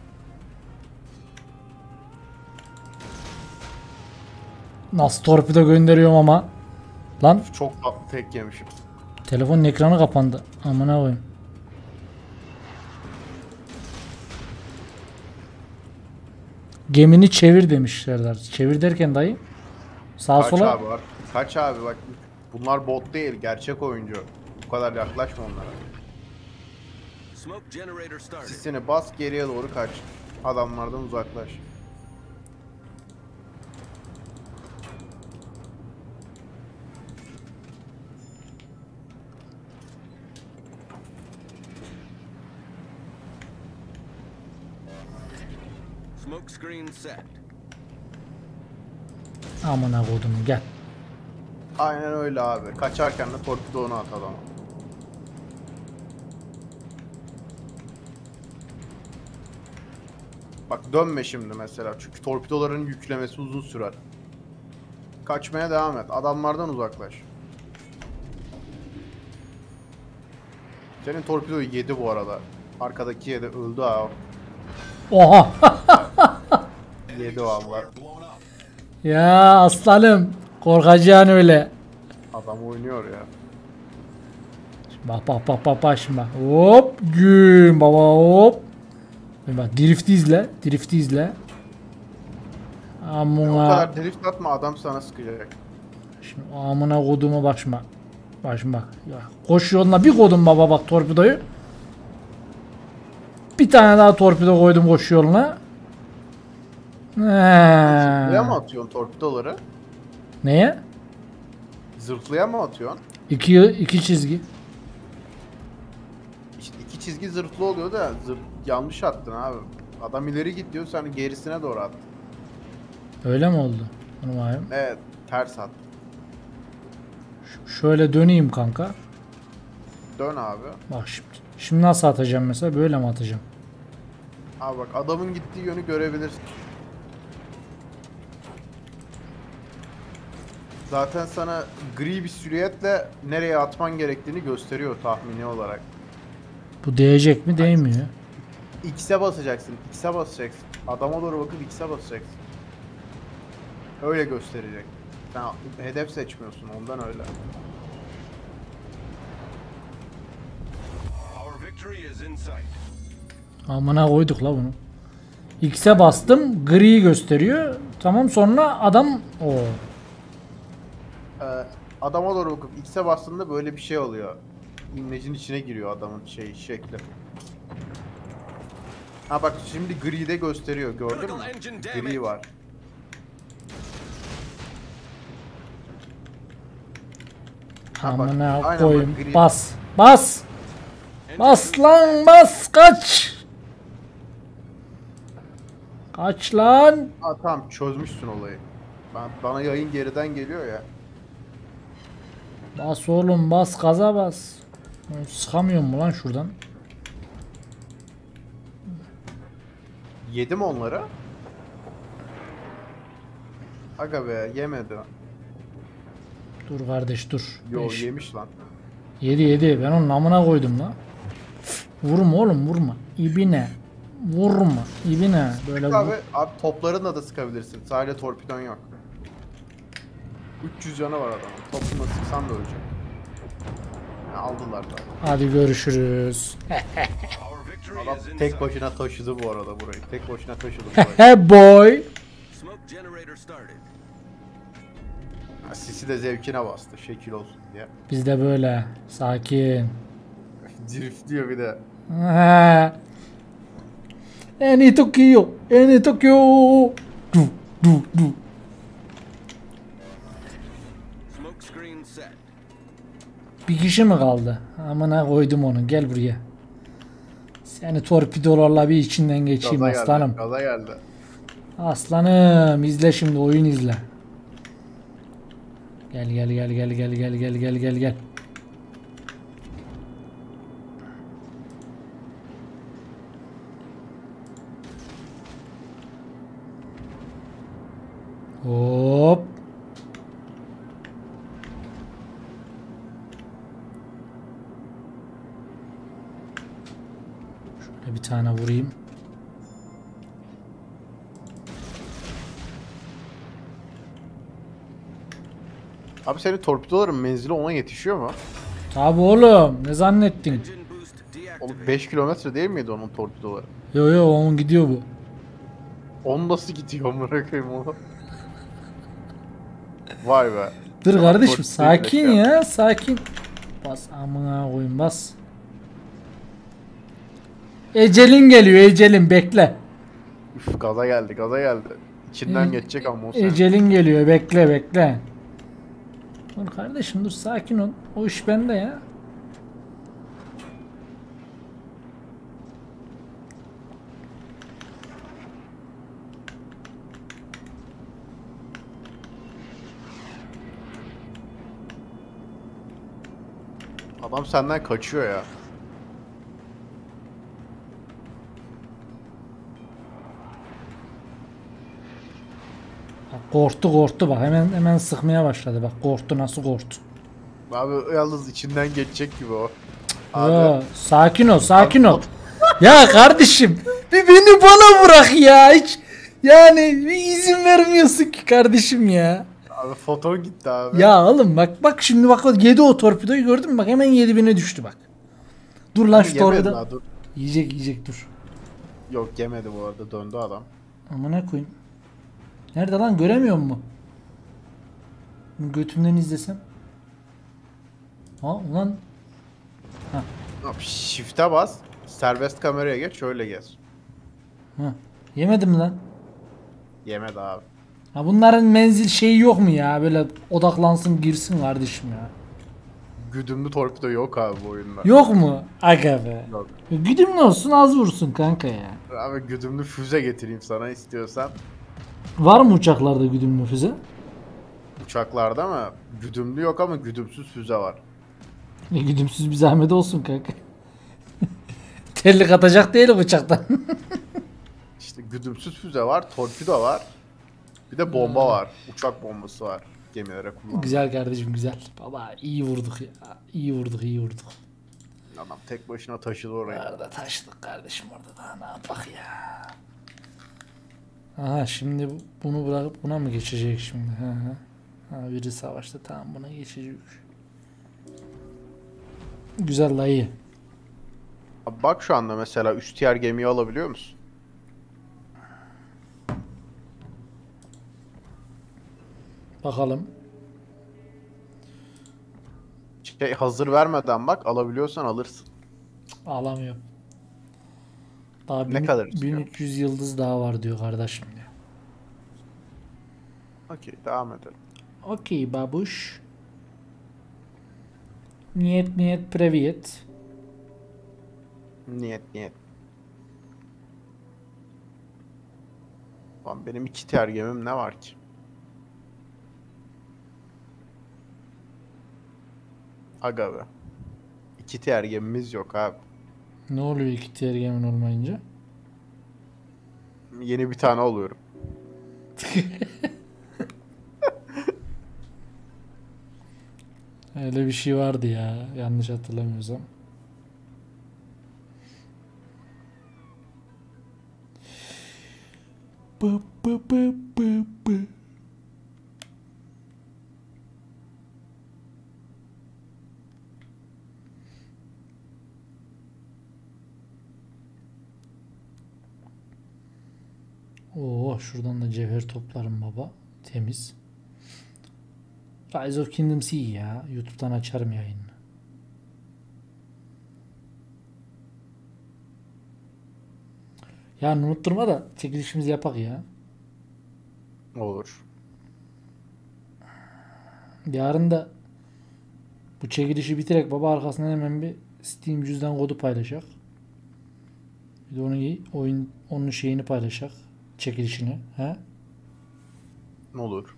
Nasıl torpido gönderiyorum ama. Lan Çok tatlı tek yemişim. telefonun ekranı kapandı. Amına koyayım. Gemini çevir demişlerler. Çevir derken dayı. Sağa Kaç sola. abi var? Kaç abi bak. Bunlar bot değil. Gerçek oyuncu. Bu kadar yaklaşma onlara. Smoke generator started. Sisini bas geriye doğru kaç. Adamlardan uzaklaş. Smoke screen set. Amına koydum gel. Aynen öyle abi. Kaçarken de torpido onu at adama. Bak dönme şimdi mesela. Çünkü torpidoların yüklemesi uzun sürer. Kaçmaya devam et. Adamlardan uzaklaş. Senin torpidoyu yedi bu arada. Arkadaki yedi, öldü ha. Oha. Yedi valla. Ya aslanım. Korkacaksın öyle. Adam oynuyor ya. Bak bak bak bak bak şimdi bak. Hop. Güm baba hop. Bak drifti izle. Drifti izle. O Amına. kadar drift atma, adam sana sıkacak. Şimdi amına koduğuma bak şimdi bak. Bak şimdi bak. Ya, koş yoluna bir kodum baba bak torpidoyu. Bir tane daha torpido koydum koş yoluna. Zırhlıya mı atıyorsun torpidoları? Neye? Zırhlıya mı atıyorsun? İki çizgi. İşte iki çizgi zırhlı oluyor da yanlış attın abi. Adam ileri git diyor, sen gerisine doğru attın. Öyle mi oldu? Bunu bakayım. Evet, ters attın. Şöyle döneyim kanka. Dön abi. Bak şimdi. Şimdi nasıl atacağım mesela? Böyle mi atacağım? Abi bak, adamın gittiği yönü görebilirsin. Zaten sana gri bir silüetle nereye atman gerektiğini gösteriyor tahmini olarak. Bu değecek mi? Değmiyor. X'e basacaksın, X'e basacaksın. Adama doğru bakıp X'e basacaksın. Öyle gösterecek. Sen hedef seçmiyorsun, ondan öyle. Our victory is in sight. Amına koyduk la bunu. X'e bastım. Gri'yi gösteriyor. Tamam sonra adam o. Adama doğru bakıp X'e bastığında böyle bir şey oluyor. İmlecin içine giriyor adamın şekli. Ha bak şimdi gri'de gösteriyor, gördün mü? Gri var. Ha bak, Amına aynen bak, koyayım. gri. Bas. Bas. Bas lan bas. Kaç. Kaç lan. Ha tamam, çözmüşsün olayı. Bana yayın geriden geliyor ya. Bas oğlum bas. Gaza bas. Sıkamıyorum mu lan şuradan? Yedim onları. Aga be, yemedi. Dur kardeş dur. Yo, Beş. yemiş lan. Yedi. Ben onun namına koydum la. Vurma oğlum vurma. İbine. Vurma. İbine. Böyle Abi, vur. abi toplarınla da sıkabilirsin. Sadece torpidon yok. 300 canı var adamın. Topla sıksan da ölecek. Ya, aldılar da. Hadi görüşürüz. Our victory Adam is in tek sight. başına taşıdı bu arada burayı. Tek başına taşıdı burayı. He boy. Smoke generator started. Ha, Sisi de zevkine bastı, şekil olsun diye. Biz de böyle. Sakin. Drift diyor bir de. Eni Tokyo. Eni Tokyo. Du. Smoke screen set. Bir kişi mi kaldı? Amına koydum onu. Gel buraya. Seni torpidolarla bir içinden geçeyim Gaza aslanım. geldi. Gaza geldi. Aslanım izle şimdi oyun izle. Gel. Hop. Şöyle bir tane vurayım. Abi senin torpidoların menzili ona yetişiyor mu? Tabi oğlum ne zannettin? Engine boost Oğlum deactivated. 5 kilometre değil miydi onun torpidoları? Yo onun gidiyor bu. 10 nasıl gidiyor, bırakayım onu. Vay be. Dur Tamam, kardeşim torpidoyu sakin direkt ya sakin. Bas amına koyayım bas. Ecelin geliyor ecelin bekle. Üf, gaza geldi. İçinden geçecek ama o sen. Ecelin geliyor bekle. Dur kardeşim dur sakin ol. O iş bende ya. Adam senden kaçıyor ya. Korktu bak, hemen sıkmaya başladı bak, korktu, nasıl korktu. Abi yalnız içinden geçecek gibi o. Abi. Ya, sakin ol. Ya kardeşim, bir beni bana bırak ya, hiç yani bir izin vermiyorsun ki kardeşim ya. Abi foton gitti abi. Ya oğlum bak şimdi bak, yedi o torpidoyu, gördün mü, bak hemen 7000'e düştü bak. Dur lan şu Yemedi torpido. daha, dur. Yiyecek dur. Yok yemedi bu arada, döndü adam. Amına koyayım. Nerede lan, göremiyor mu? Götümden izlesem. Ha ulan. Abi, shift'e bas. Serbest kameraya geç, şöyle gez. Ha. Yemedim lan. Yemedi abi. Ha, bunların menzil şeyi yok mu ya, böyle odaklansın girsin kardeşim ya. Güdümlü torpido yok abi bu oyunda. Yok mu? Aga be. Yok. Güdümlü olsun, az vursun kanka ya. Abi güdümlü füze getireyim sana istiyorsan. Var mı uçaklarda güdümlü füze? Uçaklarda mı? Güdümlü yok ama güdümsüz füze var. Güdümsüz bir zahmet olsun kanka. Terlik atacak değilim uçaktan. İşte güdümsüz füze var, torpido var. Bir de bomba var. Uçak bombası var. Gemilere kullanılan. Güzel kardeşim, güzel. Baba iyi vurduk ya. İyi vurduk. Adam tek başına taşıdı orayı. Orada taşıdık kardeşim, orada daha ne yapak ya. Aha, şimdi bunu bırakıp buna mı geçecek şimdi? Ha, biri savaşta, tamam, buna geçecek. Güzel la, iyi. Abi bak şu anda mesela üst tier gemiyi alabiliyor musun? Bakalım. Şey hazır vermeden bak, alabiliyorsan alırsın. Ağlamıyorum. Daha Ne kadar istiyor? 1300 yıldız daha var diyor kardeşim diyor. Okey, devam edelim. Okey babuş. Niyet привет. Niyet. Lan benim 2 tier gemim ne var ki? Aga be. 2 tier gemimiz yok abi. Ne oluyor iki tier gemin olmayınca? Yeni bir tane alıyorum. Öyle bir şey vardı ya, yanlış hatırlamıyorsam. Bı. Oo, şuradan da cevher toplarım baba. Temiz. Rise of Kingdoms iyi ya. YouTube'dan açarım yayını. Ya unutturma da çekilişimizi yapak ya. Olur. Yarın da bu çekilişi bitirerek baba, arkasından hemen bir Steam cüzdan kodu paylaşacak. Bir de onun şeyini paylaşacak. Çekilişini. He? Olur.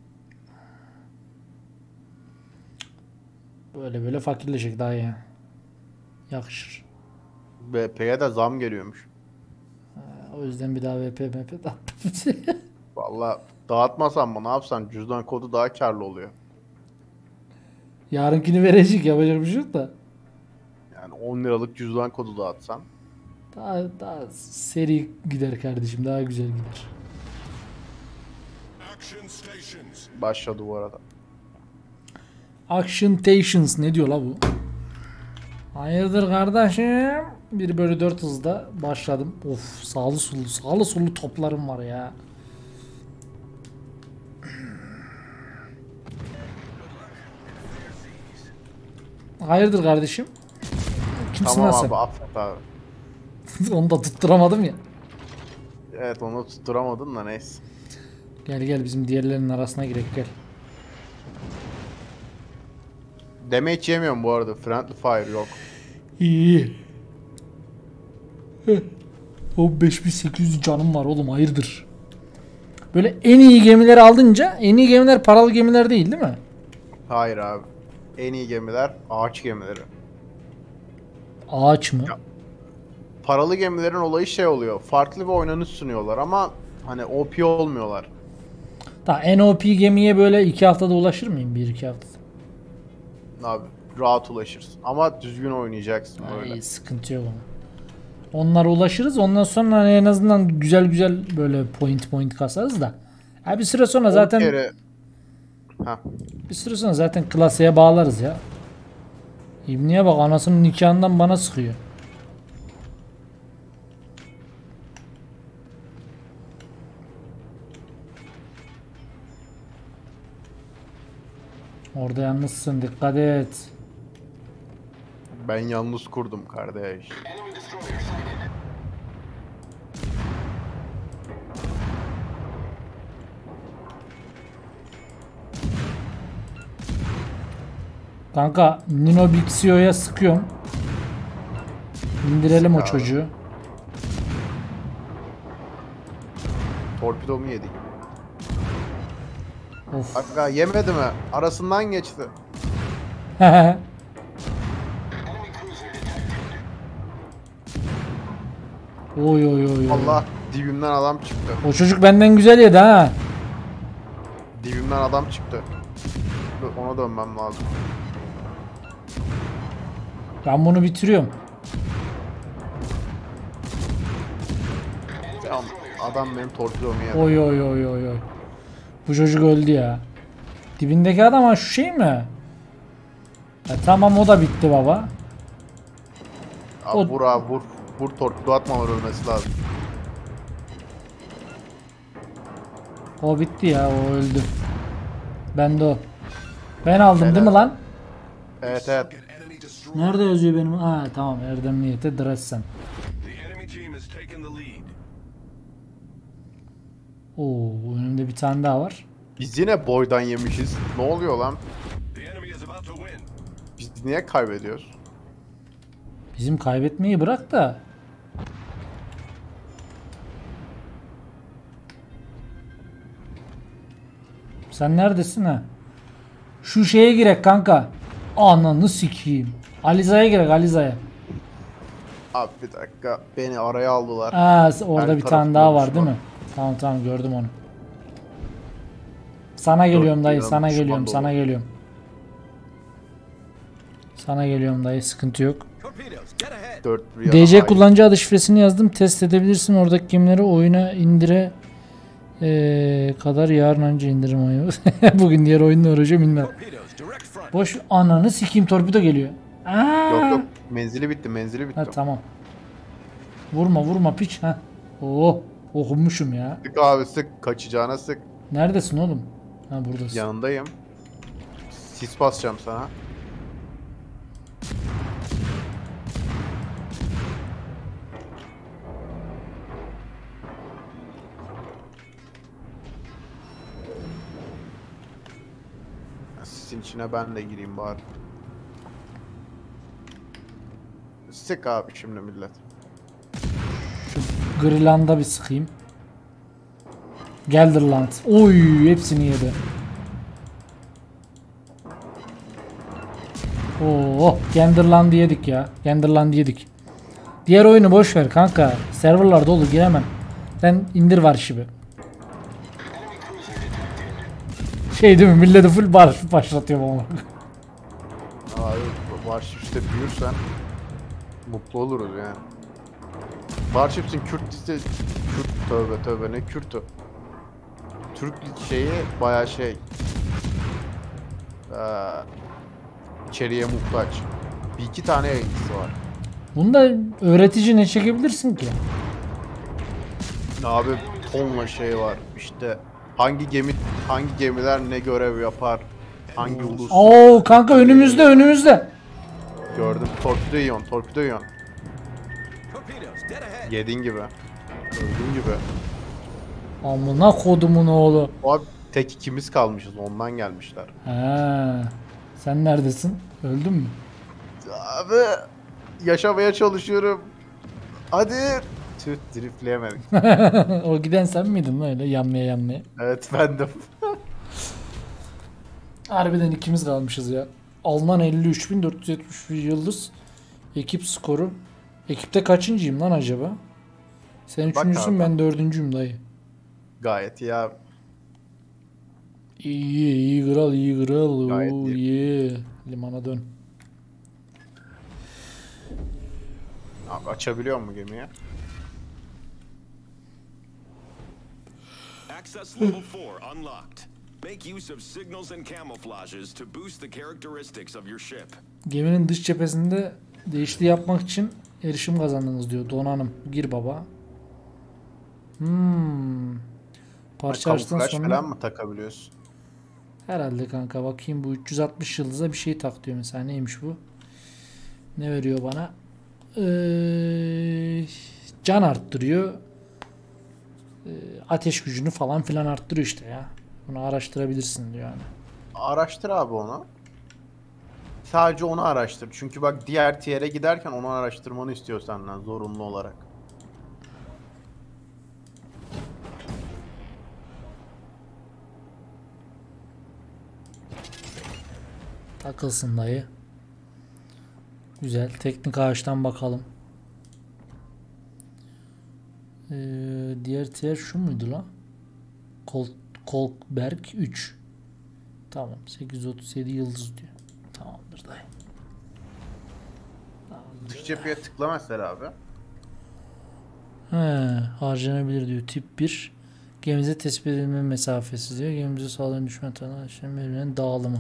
Böyle fakirleşecek daha ya. Yakışır. VP'ye de zam geliyormuş. O yüzden bir daha VP da. Vallahi dağıtmasan mı, ne yapsan, cüzdan kodu daha karlı oluyor. Yarınkini verecek, yapacak bir şey yok da. Yani 10 liralık cüzdan kodu dağıtsan. Daha seri gider kardeşim, daha güzel gider. Action stations. Başladı bu arada. Action Stations ne diyor la bu? Hayırdır kardeşim? 1/4 hızda başladım. Of, sağlı sollu toplarım var ya. Hayırdır kardeşim? Kimsin Tamam lan abi, affet abi. sen? Onu da tutturamadım ya. Evet, onu tutturamadın da neyse. Gel bizim diğerlerinin arasına girek, gel. Damage yemiyorum bu arada. Friendly fire yok. İyi. O 5800 canım var oğlum, hayırdır? Böyle en iyi gemileri aldınca, en iyi gemiler paralı gemiler değil mi? Hayır abi. En iyi gemiler ağaç gemileri. Ağaç mı? Ya. Paralı gemilerin olayı şey oluyor. Farklı bir oynanış sunuyorlar ama hani OP olmuyorlar. Ta NOP gemiye böyle 2 haftada ulaşır mıyım? 1-2 haftada. Abi rahat ulaşırsın. Ama düzgün oynayacaksın böyle. Ay, sıkıntı yok ona. Onlara ulaşırız. Ondan sonra hani en azından güzel güzel böyle point kasarız da. Ya bir süre sonra zaten Heh. bir süre sonra zaten klaseye bağlarız ya. İbniye bak, anasının nikahından bana sıkıyor. Orada yalnızsın, dikkat et. Ben yalnız kurdum kardeş. Kanka Nino Bixio'ya sıkıyorum. İndirelim o Sık abi. çocuğu. Torpido mu yedik? Of. Hakka yemedi mi? Arasından geçti. Oy oy oy oy. Allah, dibimden adam çıktı. O çocuk benden güzel yedi ha. Dibimden adam çıktı. Dur, ona dönmem lazım. Ben bunu bitiriyorum. Tamam, adam benim torpidomu yedi. Oy oy oy oy oy. Bu çocuk öldü ya. Dibindeki adam ha, şu şey mi? Tamam, o da bitti baba. Abi o- vur abi vur. Vur, torpido atmalar ölmesi lazım. O bitti ya, o öldü. Ben de o. Ben aldım değil mi lan? Evet evet. Enemy destroyed. Nerede yazıyor benim? Ha tamam, Erdemliyete Dressen. The enemy team has taken the lead. Oo, önümde bir tane daha var. Biz yine boydan yemişiz. Ne oluyor lan? The enemy is about to win. Biz niye kaybediyoruz? Bizim kaybetmeyi bırak da. Sen neredesin ha? Şu şeye girek kanka. Ananı sikeyim. Aliza'ya girek, Aliza'ya. Abi bir dakika, beni araya aldılar. Aa, orada Her bir tane tarafında daha var düşman. değil mi? Tamam tamam, gördüm onu. Sana geliyorum dayı, bir sana düşman geliyorum, dolu. sana geliyorum. Sana geliyorum dayı, sıkıntı yok. Torpedoes, get ahead. Dört bir yana DC hain. kullanıcı adı şifresini yazdım. Test edebilirsin. Oradaki gemileri oyuna indire kadar yarın önce indirim ayı. Bugün diğer oyunla uğraşıyorum, bilmem. Torpedoes, direct front. Boş, ananı sikeyim, torpido geliyor. Aa! Yok yok, menzili bitti, menzili bitti. Ha tamam. Vurma vurma piç. Ha. Oo, okumuşum ya. Sık abi sık, kaçacağına sık. Neredesin oğlum? Ha, buradasın. Yanındayım. Sis basacağım sana. Sisin içine ben de gireyim bari. Sık abi şimdi millet. Şu Grilanda bir sıkayım. Gelderland. Oy, hepsini yedi. Oo, Genderland'ı yedik ya. Genderland'ı yedik. Diğer oyunu boş ver kanka. Serverlar dolu, giremem. Sen indir var şibi. Şey değil mi? Milleti full başlatıyor bana. Abi Warships'te büyürsen mutlu oluruz yani. Warships'in Kürt liste... Kürt, tövbe tövbe, ne Kürt'ü? Türk şeyi bayağı şey... içeriye muhtaç. Bir iki tane yayıncısı var. Bunda öğretici ne çekebilirsin ki? Abi tonla şey var. İşte hangi gemiler ne görev yapar, hangi ulus. Oo kanka, önümüzde. Gördüm. Torpido yiyorsun, torpido yiyorsun. Torpedoes, dead ahead. Yediğin gibi. Öldüğün gibi. Amına kodumun oğlu. O abi tek ikimiz kalmışız, ondan gelmişler. Ha. Sen neredesin? Öldün mü? Abi yaşamaya çalışıyorum. Hadi. Tüh, driftleyemedik. O giden sen miydin lan öyle yanmaya? Evet, bendim. Harbiden ikimiz kalmışız ya. Alman 53.471 yıldız. Ekip skoru. Ekipte kaçıncıyım lan acaba? Sen Bak üçüncüsün, abi. ben dördüncüyüm dayı. Gayet iyi abi. İyi iyi kral iyi kral. Gayet Oo, iyi. iyi. Limana dön. Abi açabiliyor mu gemiyi? Access level 4 unlocked. Make use of signals and camouflages to boost the characteristics of your ship. Geminin dış cephesinde değişikliği yapmak için erişim kazandınız diyor. Donanım. Gir baba. Parça açtıktan Kamuflaj sonra falan mı takabiliyorsun? herhalde kanka bakayım bu 360 yıldıza bir şey tak diyor mesela. Neymiş bu? Ne veriyor bana? Can arttırıyor. Ateş gücünü falan filan arttırıyor işte ya. Bunu araştırabilirsin diyor yani. Araştır abi onu. Sadece onu araştır. Çünkü bak diğer tier'e giderken onu araştırmanı istiyor senden zorunlu olarak. Takılsın dayı. Güzel. Teknik ağaçtan bakalım. Diğer tier şu muydu lan? Kolkberg 3. Tamam. 837 yıldız diyor. Tamamdır dayı. Dış cepheye tıkla mesela abi. He, harcanabilir diyor. Tip 1. Gemimize tespit edilme mesafesi diyor. Gemimize sağlayan düşman tarafından birbirinin dağılımı.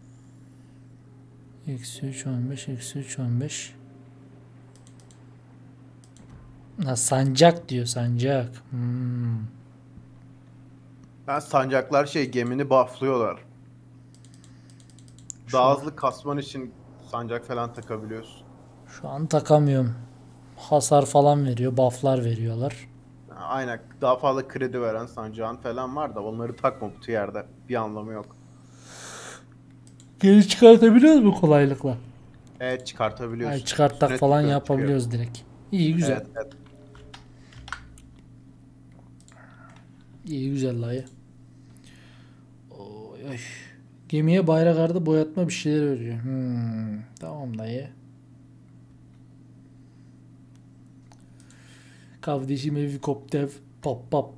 Eksi 3 15 eksi 3 15. Ha, sancak diyor sancak. Ben sancaklar gemini bufflıyorlar. Daha hızlı kasman için sancak falan takabiliyorsun. Şu an takamıyorum. Hasar falan veriyor. Bufflar veriyorlar. Aynen daha fazla kredi veren sancağın falan var da onları takma bu yerde. Bir anlamı yok. Geri çıkartabiliyoruz mu kolaylıkla? Evet çıkartabiliyorsun. Ay, çıkarttak Üstüne falan tıklıyor, yapabiliyoruz direkt. İyi güzel. Evet, evet. İyi güzel dayı. Oy, oy. Gemiye bayrak ardı boyatma bir şeyler veriyor. Tamam dayı. Kardeşim helikopter pop pop.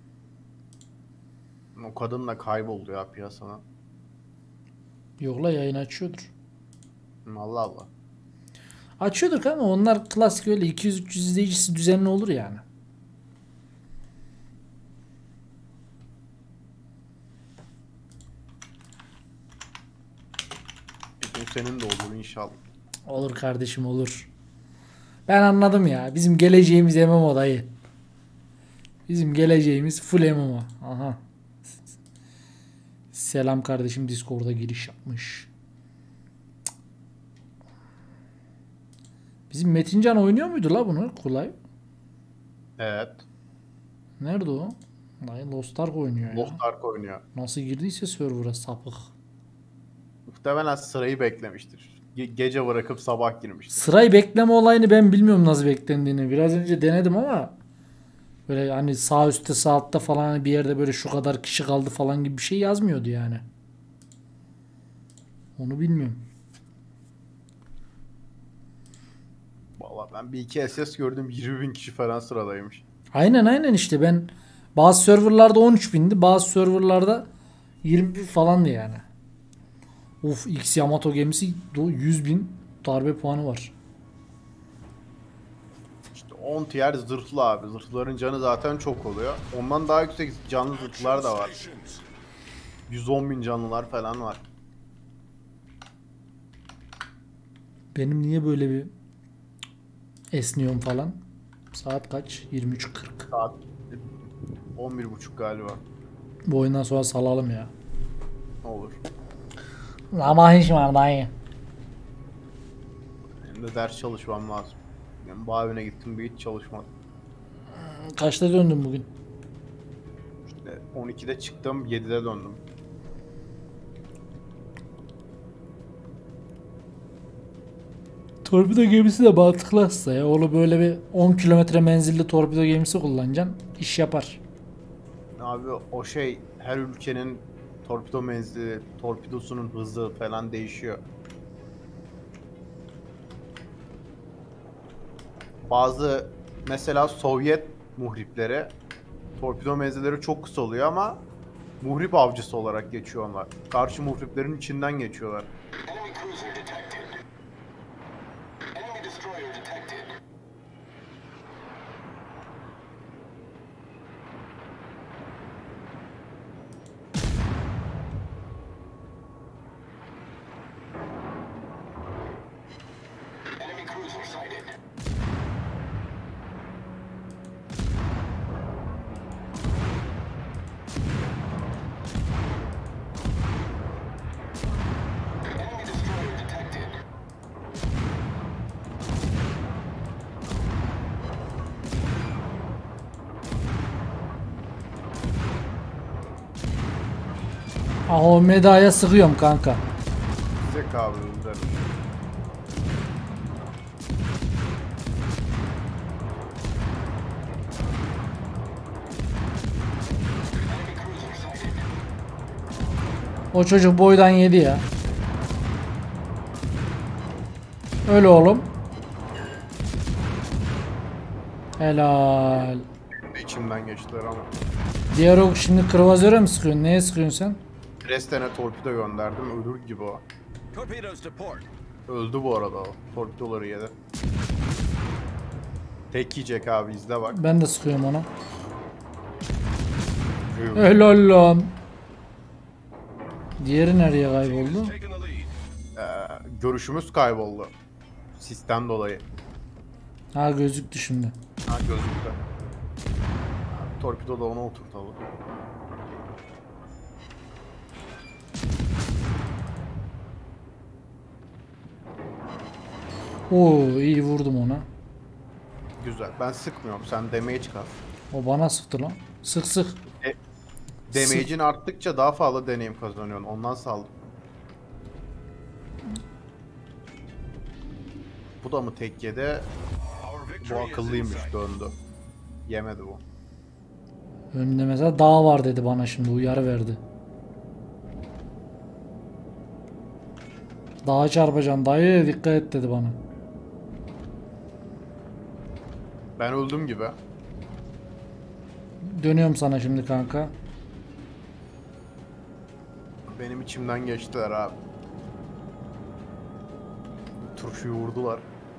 O kadın da kayboldu ya piyasana. Yokla yayın açıyordur. Allah Allah. Açıyordur kanka onlar klasik öyle 200-300 izleyicisi düzenli olur yani. Bir gün senin de olur inşallah. Olur kardeşim olur. Ben anladım ya. Bizim geleceğimiz MMO dayı. Bizim geleceğimiz full MMO. Aha. Selam kardeşim Discord'a giriş yapmış. Bizim Metincan oynuyor muydu la bunu? Kulay. Evet. Nerede o? Dayı Lost Ark oynuyor ya. Lost Ark oynuyor. Nasıl girdiyse server'a sapık. Muhtemelen sırayı beklemiştir. Gece bırakıp sabah girmiştir. Sırayı bekleme olayını ben bilmiyorum nasıl beklendiğini. Biraz önce denedim ama böyle hani sağ üstte sağ altta falan hani bir yerde böyle şu kadar kişi kaldı falan gibi bir şey yazmıyordu yani. Onu bilmiyorum. Valla ben bir iki SS gördüm 20.000 kişi falan sıradaymış. Aynen işte ben bazı serverlarda 13.000'di bazı serverlarda 20.000 falandı yani. Of X Yamato gemisi 100.000 darbe puanı var. İşte 10 tier zırhlı abi. Zırhların canı zaten çok oluyor. Ondan daha yüksek canlı zırhlar da var. 110.000 canlılar falan var. Benim niye böyle bir esniyorum falan? Saat kaç? 23.40. Saat 11.30 galiba. Bu oyundan sonra salalım ya. Olur. Ama hiç var dayı. Benim de ders çalışmam lazım. Yani Bağevine gittim bir hiç çalışmadım. Kaçta döndün bugün? İşte 12'de çıktım 7'de döndüm. Torpido gemisi de mantıklı aslında ya. Onu böyle bir 10 kilometre menzilli torpido gemisi kullanacaksın. İş yapar. Abi o her ülkenin torpido menzili, torpidosunun hızı falan değişiyor. Bazı mesela Sovyet muhripleri torpido menzilleri çok kısa oluyor ama Muhrip avcısı olarak geçiyor onlar. Karşı muhriplerin içinden geçiyorlar. Enemy cruiser detected. Enemy destroyer detected. Enemy cruiser sighted. Enemy destroyer detected. Ah, o medaya sıkıyorum kanka. Sık abi öldürelim. Enemy cruiser sighted. O çocuk boydan yedi ya. Öyle oğlum. Helal. İçimden geçtiler ama. Diğer ok şimdi kruvazöre mi sıkıyorsun? Neye sıkıyorsun sen? Restene torpido gönderdim. Ölür gibi o. Torpedoes to port. Öldü bu arada o. Torpidoları yedi. Tek yiyecek abi, izle bak. Ben de sıkıyorum ona. Helal lan. Diğeri nereye kayboldu? Taking the lead. Görüşümüz kayboldu. Sistem dolayı. Ha, gözüktü şimdi. Ha, gözüktü. Torpido da onu oturtalım. Oo, iyi vurdum ona. Güzel. Ben sıkmıyorum. Sen damage kas. O bana sıktı lan. Sık sık. Damage'in arttıkça daha fazla deneyim kazanıyorsun. Ondan saldım. Bu da mı tek yedi? Our Bu victory is in akıllıymış, sight. döndü. Yemedi bu. Önünde mesela dağ var dedi bana, şimdi uyarı verdi. Dağa çarpacaksın dayı, dikkat et dedi bana. Ben öldüm gibi. Dönüyorum sana şimdi kanka. Benim içimden geçtiler abi. Turşuyu vurdular.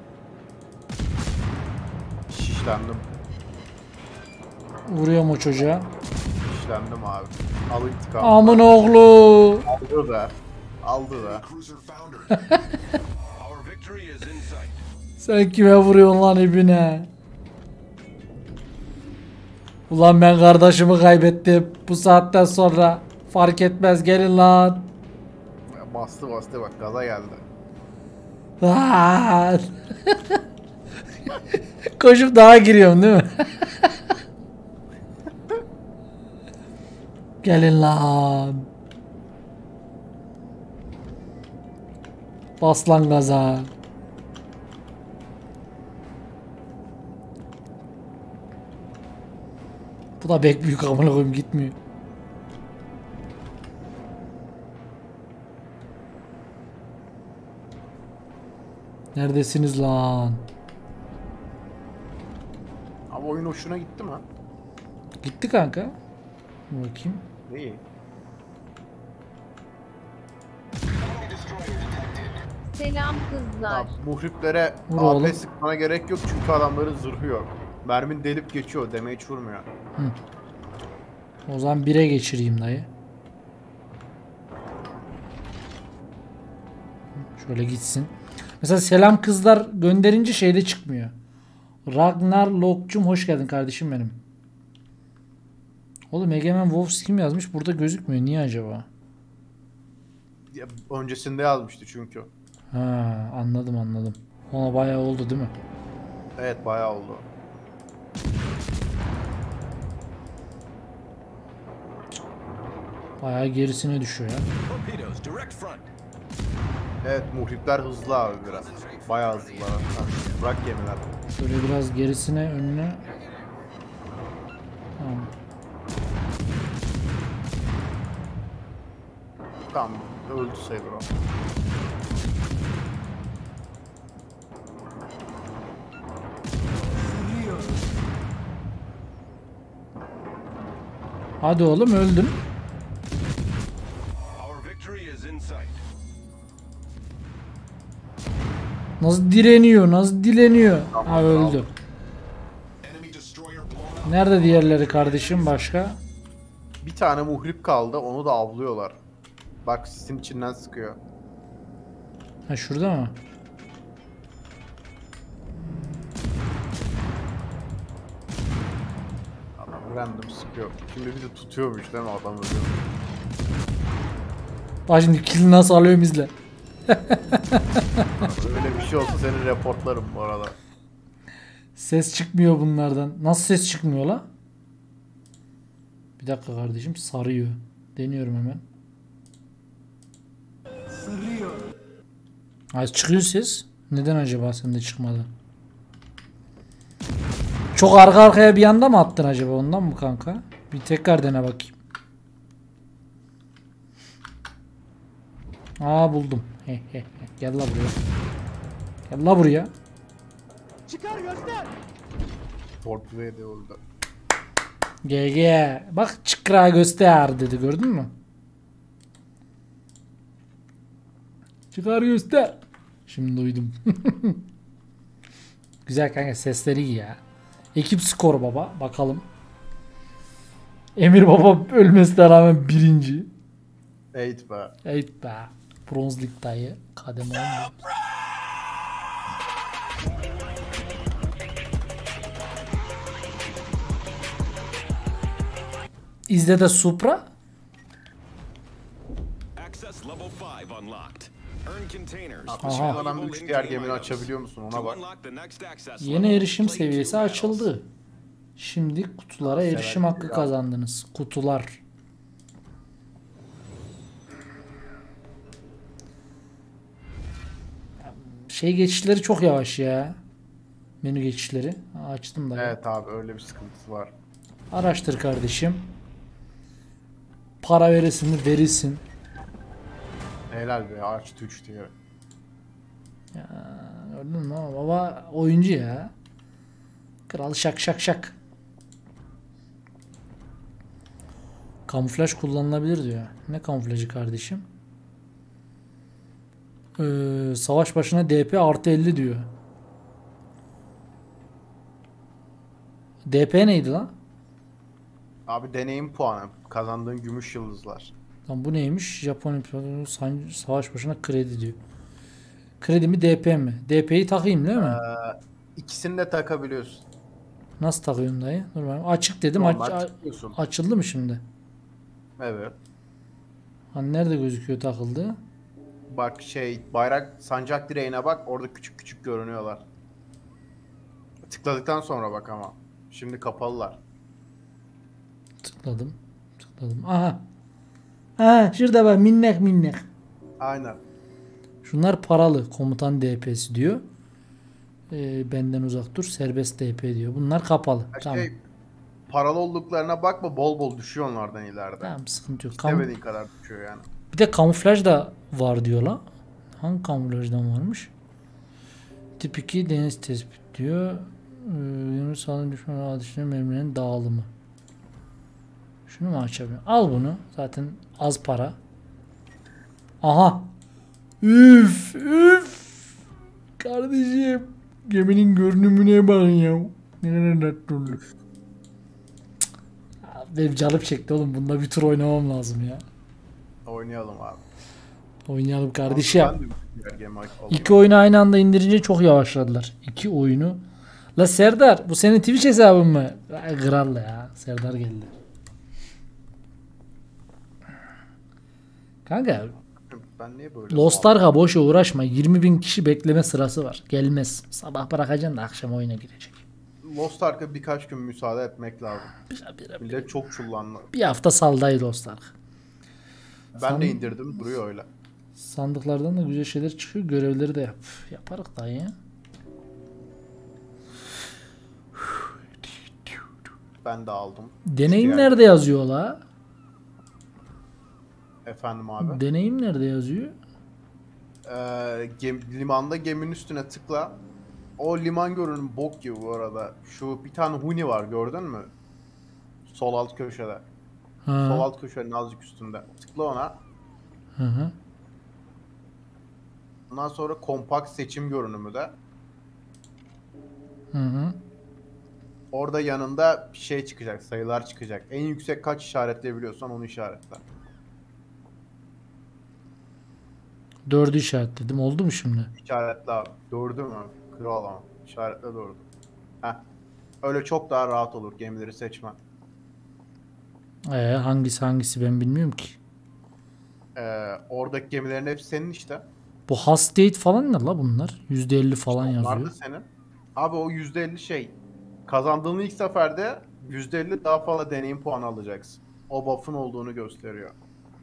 Şişlendim. Vuruyorum o çocuğa. Şişlendim abi. Al intikam. Amın oğlu. Aldı da. Aldı da. Cruiser foundered. Our victory is in sight. Sen kime vuruyorsun lan ibine? Ulan ben kardeşimi kaybettim. Bu saatten sonra fark etmez, gelin lan. Bastı bak, gaza geldi. Lan. Koşup dağa giriyorum değil mi? Gelin lan. Bas lan gaza. Bu da bek büyük, amına koyayım, gitmiyor. Neredesiniz lan? Ama oyun hoşuna gitti mi? Gitti kanka. Bakayım. İyi. Enemy destroyer detected. Selam kızlar. Ya, muhriplere Vur oğlum. AP sıkmana gerek yok çünkü adamların zırhı yok. Mermin delip geçiyor, damage vurmuyor. O zaman 1'e geçireyim dayı. Şöyle gitsin. Mesela selam kızlar gönderince şeyde çıkmıyor. Ragnar Lokcum, hoş geldin kardeşim benim. Oğlum Egemen Wolfs kim yazmış? Burada gözükmüyor. Niye acaba? Ya, öncesinde yazmıştı çünkü. Ha, anladım. Ona bayağı oldu değil mi? Evet, bayağı oldu. Bayağı gerisine düşüyor ya. Torpedoes direct front. Evet, muhripler hızlı abi biraz. Bayağı hızlılar. Ha, bırak gemiler. Şöyle biraz gerisine, önüne. Tamam. Tamam, öldü sayılır o. Hadi oğlum, öldün. Nasıl direniyor? Nasıl dileniyor? Tamam, Ha öldü. Enemy destroyer blown up. Nerede diğerleri kardeşim başka? Bir tane muhrip kaldı. Onu da avlıyorlar. Bak sisin içinden sıkıyor. Ha şurada mı? Adam random sıkıyor. Şimdi bir de tutuyormuş değil mi adam ölüyor. Bak şimdi kill nasıl alıyorum izle. Öyle bir şey olsa seni reportlarım bu arada. Ses çıkmıyor bunlardan. Nasıl ses çıkmıyor la? Bir dakika kardeşim sarıyor. Deniyorum hemen. Sarıyor. Az çıkıyor ses. Neden acaba sende çıkmadı? Çok arka arkaya bir anda mı attın acaba ondan mı kanka? Bir tekrar dene bakayım. Aa buldum. Gel la buraya. Gel la buraya. Torpilaya de öldü. GG. Bak çıkra göster dedi gördün mü? Çıkar göster. Şimdi duydum. Güzel kanka sesleri iyi ya. Ekip skor baba bakalım. Emir baba ölmesine rağmen birinci. Evet be. Evet be. Bronz lig dayı. Kademe 10. İzle de Supra. Access level 5 unlocked. Earn containers. Aha. Adam 3 diğer gemini açabiliyor musun ona To bak. unlock the next access Yeni level, erişim play seviyesi 2 battles. açıldı. Şimdi kutulara erişim hakkı kazandınız. Kutular. Şey geçişleri çok yavaş ya. Menü geçişleri. Açtım da. Evet abi öyle bir sıkıntısı var. Araştır kardeşim. Para veresin mi verilsin. Helal be açtı 3 diye. Gördün mü ama baba oyuncu ya. Kral şak şak şak. Kamuflaj kullanılabilir diyor. Ne kamuflajı kardeşim? Savaş başına DP artı 50 diyor. DP neydi lan? Abi deneyim puanı. Kazandığın gümüş yıldızlar. Lan bu neymiş? Japon İmparatorluğu savaş başına kredi diyor. Kredi mi DP mi? DP'yi takayım değil mi? İkisini de takabiliyorsun. Nasıl takıyorum dayı? Dur bakayım. Açık dedim. Normal tıklıyorsun. Açıldı mı şimdi? Evet. Hani nerede gözüküyor takıldı? Bak bayrak sancak direğine bak orada küçük küçük görünüyorlar. Tıkladıktan sonra bak ama. Şimdi kapalılar. Tıkladım. Tıkladım. Aha. Ha şurada bak minnak minnak. Aynen. Şunlar paralı. Komutan DP'si diyor. Benden uzak dur. Serbest DP diyor. Bunlar kapalı. Tamam. Paralı olduklarına bakma bol bol düşüyor onlardan ileride. Tamam sıkıntı yok. İstemediğin kadar düşüyor yani. Bir de kamuflaj da var diyor la. Hangi kamuflajdan varmış? Tip 2 deniz tespit diyor. Yunus sağlam düşman ateşine mermilerin dağılımı. Şunu mu açabilirim? Al bunu. Zaten az para. Aha. Üf üf. Kardeşim. Geminin görünümüne bakın ya. Ne kadar tatlı olur. Benim canım çekti oğlum. Bunda bir tur oynamam lazım ya. Oynayalım abi. Oynayalım kardeşim. Ben de bir diğer gemi alayım. İki oyunu aynı anda indirince çok yavaşladılar. İki oyunu. La Serdar bu senin Twitch hesabın mı? Ay, kral ya. Serdar geldi. Kanka Ben niye böyle? Lost Ark'a boşa uğraşma. 20.000 kişi bekleme sırası var. Gelmez. Sabah bırakacaksın da akşam oyuna girecek. Lost Ark'a birkaç gün müsaade etmek lazım. Millet çok çullandı. Bir hafta saldayı Lost Ark. Ben de indirdim duruyor öyle. Sandıklardan da güzel şeyler çıkıyor. Görevleri de yap. Yaparız dayı ya. Ben de aldım. Deneyim Diğer- nerede yazıyor la? Efendim abi. Deneyim nerede yazıyor? Limanda geminin üstüne tıkla. O liman görünüm bok gibi bu arada. Şu bir tane huni var gördün mü? Sol alt köşede. Sol Ha. alt köşenin azıcık üstünde. Tıkla ona. Hı hı. Ondan sonra kompakt seçim görünümü de. Hı hı. Orada yanında bir şey çıkacak, sayılar çıkacak. En yüksek kaç işaretleyebiliyorsan onu işaretle. 4'ü işaretledim. Oldu mu şimdi? İşaretle abi. Dördü mü? Kral ama. İşaretle dördü. Heh. Öyle çok daha rahat olur gemileri seçmen. Hangisi ben bilmiyorum ki. Oradaki gemilerin hepsi senin işte. Bu has date falan ne la bunlar? %50 falan Onlar da yazıyor. senin. Abi o %50 şey. Kazandığın ilk seferde %50 daha fazla deneyim puanı alacaksın. O buff'ın olduğunu gösteriyor.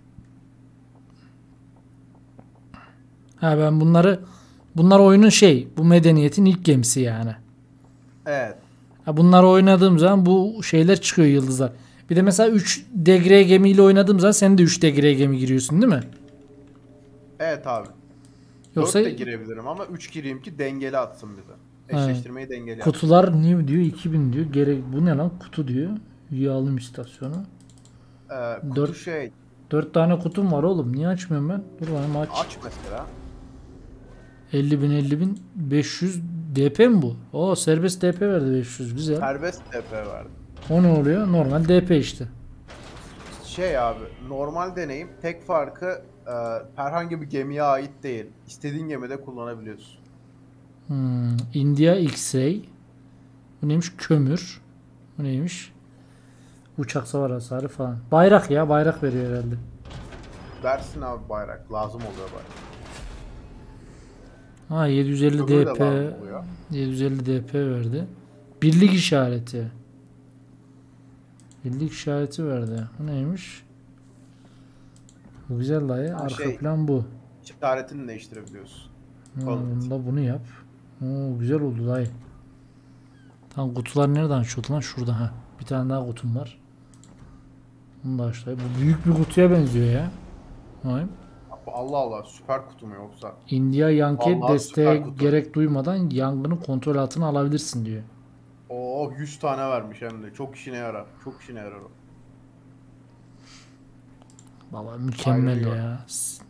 Ha ben bunlar oyunun bu medeniyetin ilk gemisi yani. Evet. Ha bunları oynadığım zaman bu şeyler çıkıyor yıldızlar. Bir de mesela 3 degre gemiyle oynadığım zaman sen de 3 degre gemi giriyorsun değil mi? Evet abi. Yoksa 4 de girebilirim ama 3 gireyim ki dengeli atsın bize. Eşleştirmeyi dengeli atsın. kutular new diyor 2000 diyor. Bu ne lan kutu diyor. Üye alım istasyonu. Kutu Dört- şey. 4 tane kutum var oğlum. Niye açmıyorum ben? Dur bakayım aç. Aç mesela. 50.000 500 DP mi bu? Oo serbest DP verdi 500 güzel. Serbest TP verdi. O ne oluyor? Normal DP işte. Şey abi normal deneyim tek farkı herhangi bir gemiye ait değil. İstediğin gemide kullanabiliyorsun. India X-Ray. Bu neymiş? Kömür. Bu neymiş? Uçak savar hasarı falan. Bayrak ya bayrak veriyor herhalde. Versin abi bayrak. Lazım oluyor bayrak. Ha 750 Kömür de DP. lazım oluyor. 750 DP verdi. Birlik işareti. Birlik işareti verdi. Bu neymiş? Bu güzel dayı. Ha, Arka şey- plan bu. İşaretini değiştirebiliyorsun. Bunda bunu yap. Oo, güzel oldu dayı. Tamam kutular nereden açıldı lan? Şurada ha. Bir tane daha kutum var. Bunu da açtı. Bu büyük bir kutuya benziyor ya. Vay. Allah Allah süper kutu mu yoksa? India Yankee Vallahi desteğe süper kutu. gerek duymadan yangını kontrol altına alabilirsin diyor. Oo 100 tane vermiş hem de. Çok işine yarar. Çok işine yarar o. Baba mükemmel Ayrılıyor. ya.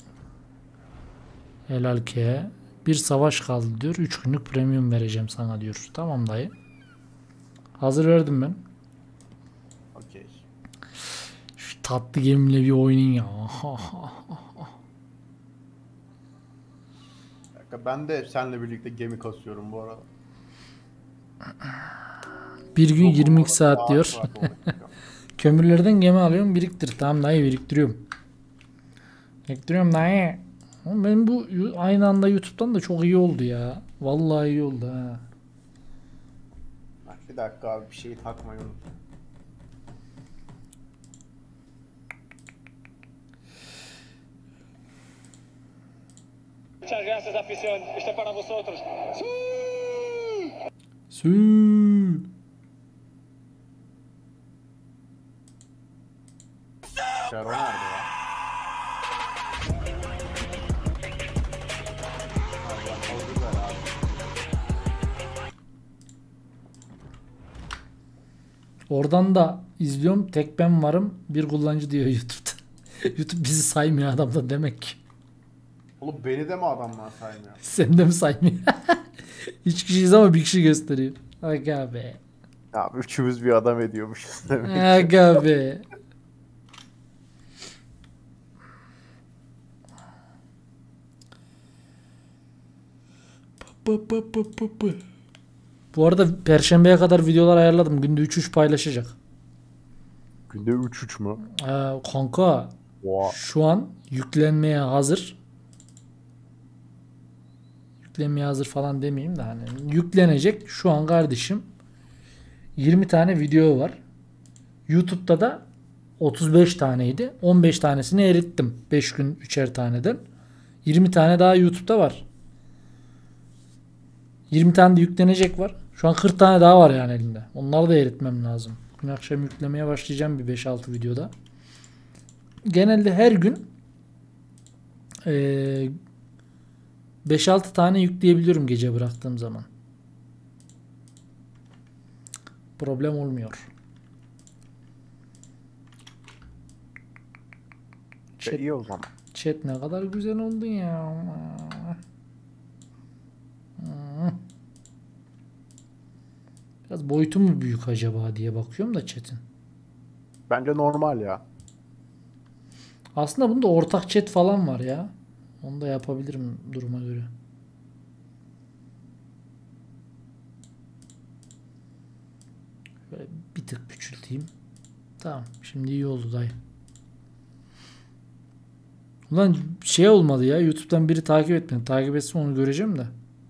Helal ki. Bir savaş kaldı diyor. 3 günlük premium vereceğim sana diyor. Tamam dayı. Hazır verdim ben. Okey. Şu tatlı gemiyle bir oynayın ya. Bir dakika, ben de seninle birlikte gemi kasıyorum bu arada. Bir gün Çok 22 saat rahat diyor. rahat olacak. Kömürlerden gemi alıyorum biriktir. Tamam dayı biriktiriyorum. Biriktiriyorum dayı. Oğlum benim bu aynı anda YouTube'dan da çok iyi oldu ya. Vallahi iyi oldu ha. Bak, bir dakika abi bir şeyi takmayı unuttum. Muchas gracias, afición. Esto es para vosotros. Sü. Şero nerede ya? Allah hazır ver abi. Oradan da izliyorum. Tek ben varım. Bir kullanıcı diyor YouTube'da. YouTube bizi saymıyor adamda demek ki. Oğlum beni de mi adamlar saymıyor? Sen de mi saymıyor? 3 kişiyiz ama bir kişi gösteriyor. Aga be. Abi üçümüz bir adam ediyormuşuz demek. Aga be. Bu arada Perşembe'ye kadar videolar ayarladım. Günde 3-3 paylaşacak. Günde 3-3 mü? Kanka Oha. şu an yüklenmeye hazır. Yüklenmeye hazır falan demeyeyim de hani yüklenecek şu an kardeşim. 20 tane video var. YouTube'da da 35 taneydi. 15 tanesini erittim. 5 gün 3'er taneden. 20 tane daha YouTube'da var. 20 tane de yüklenecek var. Şu an 40 tane daha var yani elimde. Onları da eritmem lazım. Bugün akşam yüklemeye başlayacağım bir 5-6 videoda. Genelde her gün 5-6 tane yükleyebiliyorum gece bıraktığım zaman. Problem olmuyor. İyi o zaman. Chat ne kadar güzel oldu ya. Biraz boyutu mu büyük acaba diye bakıyorum da chat'in. Bence normal ya. Aslında bunda ortak chat falan var ya. Onu da yapabilirim duruma göre. Böyle bir tık küçülteyim. Tamam. Şimdi iyi oldu dayı. Ulan şey olmadı ya. YouTube'dan biri takip etmedi. Takip etse onu göreceğim de.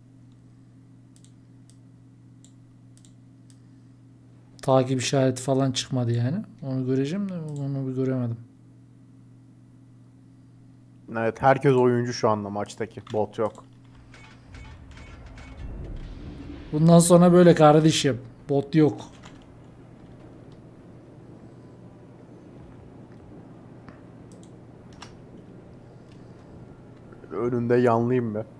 Takip işareti falan çıkmadı yani. Onu göreceğim de onu bir göremedim. Evet, herkes oyuncu şu anda maçtaki. Bot yok. Bundan sonra böyle kardeşim. Bot yok. Önünde yanlıyım be.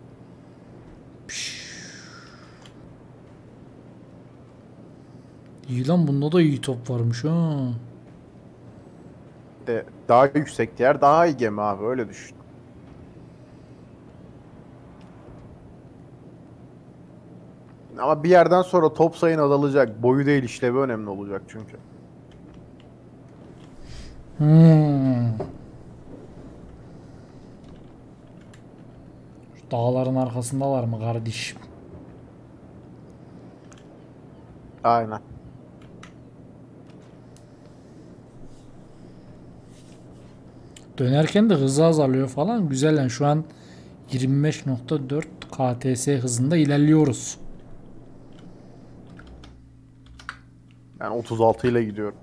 İyi lan bunda da iyi top varmış ha. De daha yüksek yer daha iyi gemi abi, öyle düşün. Ama bir yerden sonra top sayın azalacak. Boyu değil, işlevi önemli olacak çünkü. Şu dağların arkasındalar mı kardeşim? Aynen. Dönerken de hızı azalıyor falan. Güzel yani şu an 25.4 KTS hızında ilerliyoruz. Ben 36 ile gidiyorum.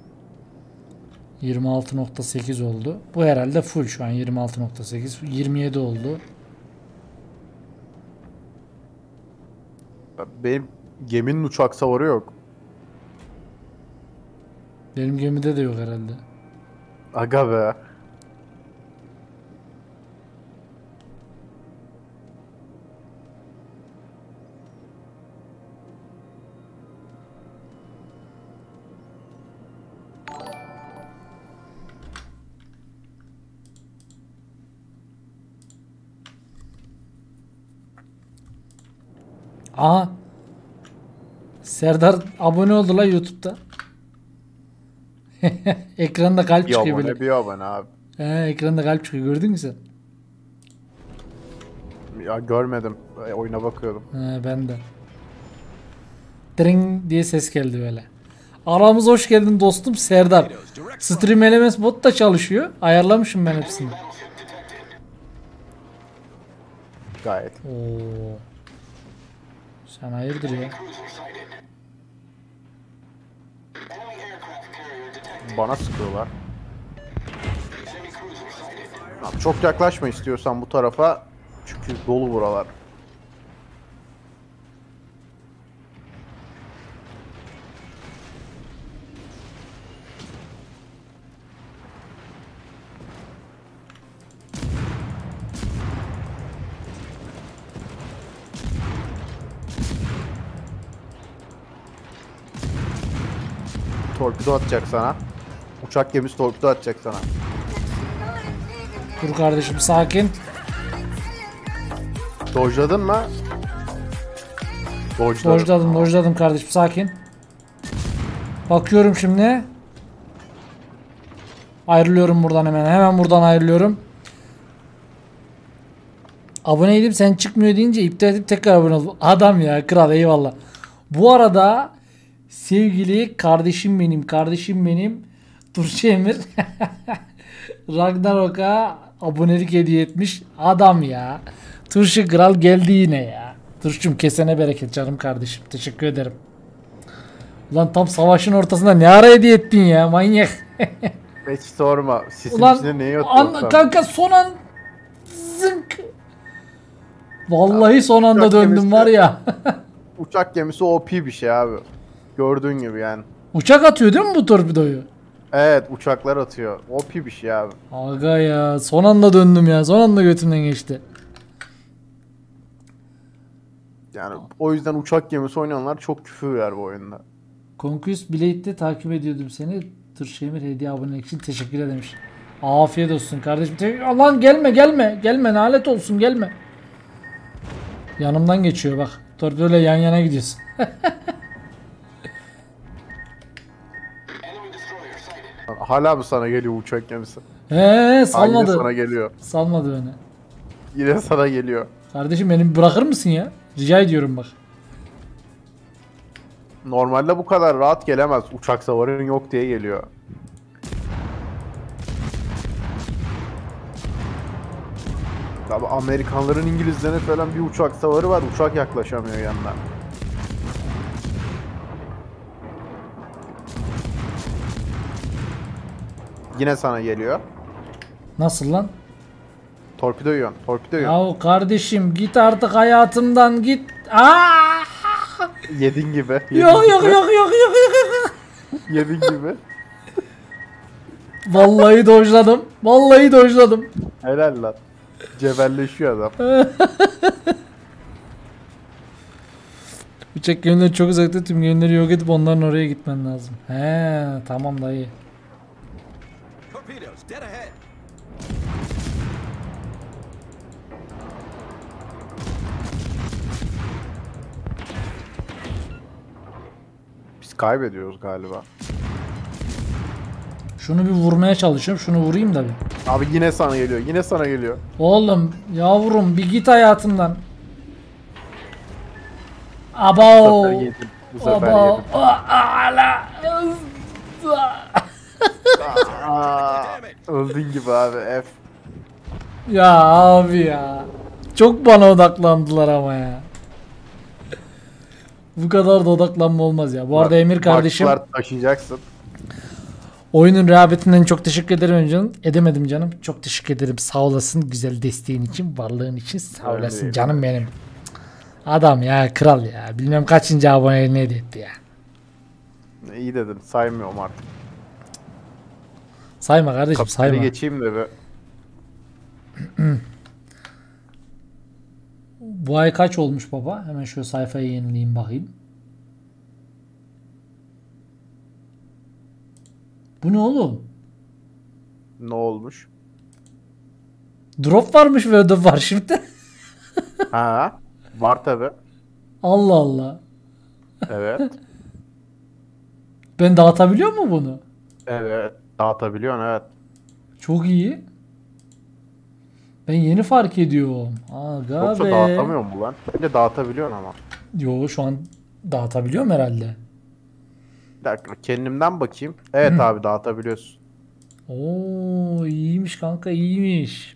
26.8 oldu. Bu herhalde full şu an 26.8. 27 oldu. Benim geminin uçak savarı yok. Benim gemide de yok herhalde. Aga be. Aha. Serdar abone oldu la YouTube'da. Ekranda kalp Bir çıkıyor abone böyle. bir abone abi. Ekranda kalp çıkıyor gördün mü sen? Ya görmedim. Oyuna bakıyordum. Ben de. Dring diye ses geldi böyle. Aramıza hoş geldin dostum Serdar. Stream LMS bot da çalışıyor. Ayarlamışım ben hepsini. Gayet. Oo. Sen hayırdır ya? Bana sıkıyorlar. Abi çok yaklaşma istiyorsan bu tarafa. Çünkü dolu buralar. Torpido atacak sana. Uçak gemisi torpido atacak sana. Dur kardeşim sakin. Dojladın mı? Dojladım. Dojladım kardeşim sakin. Bakıyorum şimdi. Ayrılıyorum buradan hemen. Hemen buradan ayrılıyorum. Aboneydim sen çıkmıyor deyince iptal edip tekrar abone oldum. Adam ya kral eyvallah. Bu arada sevgili kardeşim benim Turşu Emir Ragnarok'a abonelik hediye etmiş. Adam ya. Turşu kral geldi yine ya. Turşum kesene bereket canım kardeşim. Teşekkür ederim. Ulan tam savaşın ortasında ne ara hediye ettin ya manyak. Hiç sorma. Sisin Ulan içinde neyi atıyorsun? kanka son an zınk. Vallahi son anda Uçak döndüm gemisi- var ya. Uçak gemisi OP bir şey abi. Gördüğün gibi yani. Uçak atıyor değil mi bu torpidoyu? Evet, uçaklar atıyor. OP bir şey abi. Aga ya son anda döndüm ya. Son anda götümden geçti. Yani o yüzden uçak gemisi oynayanlar çok küfür yer bu oyunda. Conquest Blade'de takip ediyordum seni. Tırşemir hediye abonelik için teşekkür edermiş. Afiyet olsun kardeşim. Allah'ım gelme lanet olsun gelme. Yanımdan geçiyor bak. Torpidoyla yan yana gidiyorsun. Hala mı sana geliyor uçak gemisi? He Yine salmadı. sana geliyor. Salmadı beni. Yine sana geliyor. Kardeşim beni bırakır mısın ya? Rica ediyorum bak. Normalde bu kadar rahat gelemez. Uçak savarın yok diye geliyor. Abi Amerikanların, İngilizlerin falan bir uçak savarı var. Uçak yaklaşamıyor yanına. Yine sana geliyor. Nasıl lan? Torpido yiyorsun. Torpido yiyorsun. Yahu kardeşim git artık hayatımdan git. Aa! Yedin gibi. Yedin Yok yok gibi. yok yok yok yok. Yedin gibi. Vallahi dojladım. Vallahi dojladım. Helal lan. Cebelleşiyor adam. Uçak gemileri çok uzakta, tüm gemileri yok edip onların oraya gitmen lazım. He tamam dayı. Torpedoes, dead ahead. Biz kaybediyoruz galiba. Şunu bir vurmaya çalışıyorum. Şunu vurayım da bir. Abi yine sana geliyor. Yine sana geliyor. Oğlum yavrum bir git hayatımdan. Abo. Bu sefer yedim. Bu sefer Abo. yedim. Ala. Aa, öldün gibi abi. F. Ya abi ya. Çok bana odaklandılar ama ya. Bu kadar da odaklanma olmaz ya. Bu arada Emir kardeşim Bakçılar taşıyacaksın. oyunun rağbetinden çok teşekkür ederim canım. Edemedim canım. Çok teşekkür ederim. Sağ olasın güzel desteğin için, varlığın için. Sağ Öyle olasın değil. canım benim. Adam ya kral ya. Bilmem kaçıncı aboneliğini hediye etti ya. İyi dedin. Saymıyorum artık. Sayma kardeşim Kapitali sayma. geçeyim de bir. Bu ay kaç olmuş baba? Hemen şu sayfayı yenileyim bakayım. Bu ne oğlum? Ne olmuş? Drop varmış ve ödül var şimdi. Ha, var tabi. Allah Allah. Evet. Ben dağıtabiliyor mu bunu? Evet. Dağıtabiliyorsun, evet. Çok iyi. Ben yeni fark ediyorum. Aga Yoksa be. dağıtamıyor mu lan? Bence dağıtabiliyorsun ama. Yo şu an dağıtabiliyorum herhalde. Bir dakika kendimden bakayım. Evet abi dağıtabiliyorsun. Oo iyiymiş kanka iyiymiş.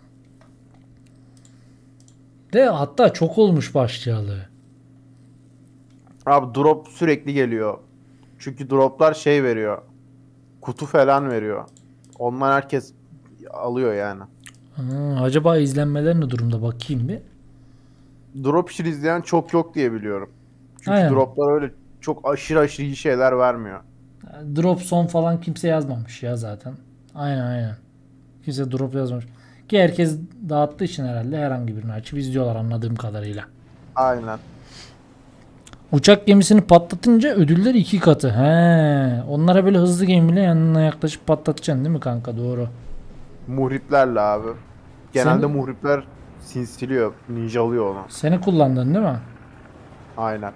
De hatta çok olmuş başlayalı. Abi drop sürekli geliyor. Çünkü droplar şey veriyor. Kutu falan veriyor. Ondan herkes alıyor yani. Acaba izlenmeler ne durumda bakayım bir. Drop işini izleyen çok yok diye biliyorum. Çünkü Aynen. droplar öyle çok aşırı iyi şeyler vermiyor. Drop son falan kimse yazmamış ya zaten. Aynen. Kimse drop yazmamış. Ki herkes dağıttığı için herhalde herhangi birini açıp izliyorlar anladığım kadarıyla. Aynen. Uçak gemisini patlatınca ödüller 2 katı. He. Onlara böyle hızlı gemiyle yanına yaklaşıp patlatacaksın değil mi kanka? Doğru. Muhriplerle abi. Genelde Sen- muhripler sinsiliyor. Ninjalıyor onu. Seni kullandın değil mi? Aynen.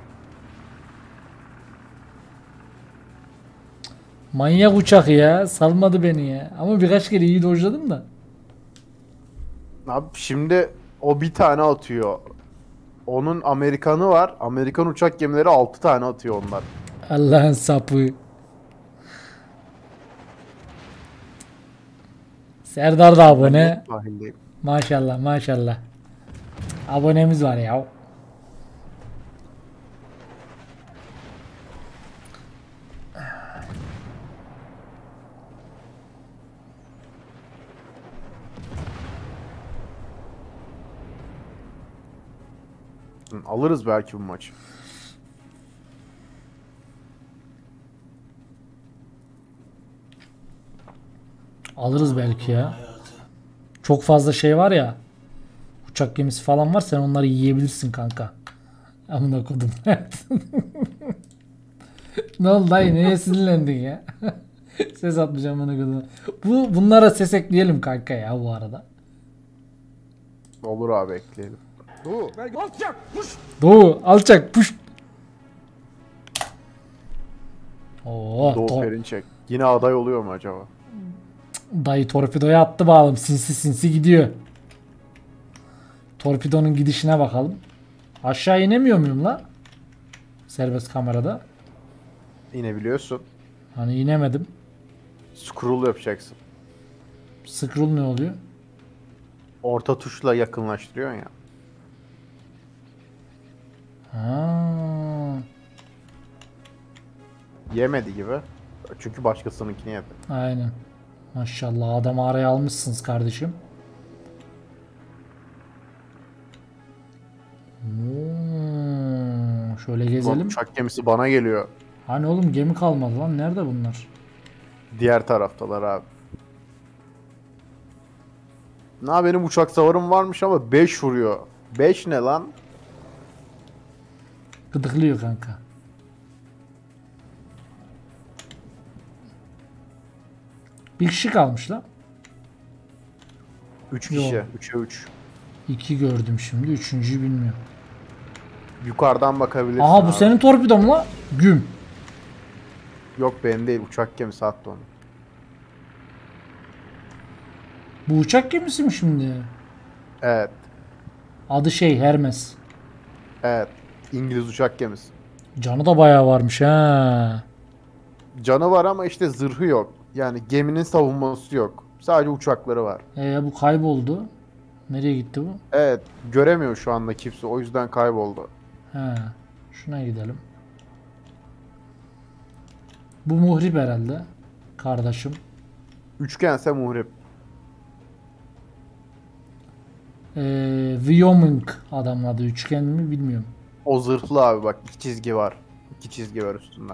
Manyak uçak ya. Salmadı beni ya. Ama birkaç kere iyi dojladım da. Abi şimdi o bir tane atıyor. Onun Amerikanı var. Amerikan uçak gemileri 6 tane atıyor onlar. Allah'ın sapı. Serdar da abone. Dahildeyim. Maşallah. Abonemiz var ya. Alırız belki bu maçı. Alırız belki ya. Çok fazla şey var ya. Uçak gemisi falan var. Sen onları yiyebilirsin kanka. Amına kodum. Ne oldu dayı? Neye sinirlendin ya? Ses atmayacağım amına kodum. Bunlara ses ekleyelim kanka ya bu arada. Olur abi ekleyelim. Doğu alçak puş. Oo, Doğu Perinçek. Yine aday oluyor mu acaba? dayı torpidoya attı bağlım. Sinsi sinsi gidiyor. Torpidonun gidişine bakalım. Aşağı inemiyor muyum la? Serbest kamerada. İnebiliyorsun. Hani inemedim. Scroll yapacaksın. Scroll ne oluyor? Orta tuşla yakınlaştırıyorsun ya. Ha. Yemedi gibi. Çünkü başkasınınkini yedi. Aynen. Maşallah adamı araya almışsınız kardeşim. Şöyle Ulan gezelim. uçak gemisi bana geliyor. Hani oğlum gemi kalmadı lan. Nerede bunlar? Diğer taraftalar abi. Benim uçak savarım varmış ama 5 vuruyor. 5 ne lan? Gıdıklıyor kanka. Bir kişi kalmış lan. 3 Yok. kişi. 3'e 3. 2 gördüm şimdi. Üçüncüyü bilmiyorum. Yukarıdan bakabilirsin Aha bu abi. senin torpidon mu lan? Güm. Yok benim değil. Uçak gemisi attı onu. Bu uçak gemisi mi şimdi? Evet. Adı Hermes. Evet. İngiliz uçak gemisi. Canı da bayağı varmış ha. Canı var ama işte zırhı yok. Yani geminin savunması yok. Sadece uçakları var. Bu kayboldu. Nereye gitti bu? Evet. Göremiyor şu anda kimse. O yüzden kayboldu. He. Şuna gidelim. Bu muhrip herhalde. Kardeşim. Üçgense muhrip. Wyoming adamın adı. Üçgen mi bilmiyorum. O zırhlı abi bak. 2 çizgi var. 2 çizgi var üstünde.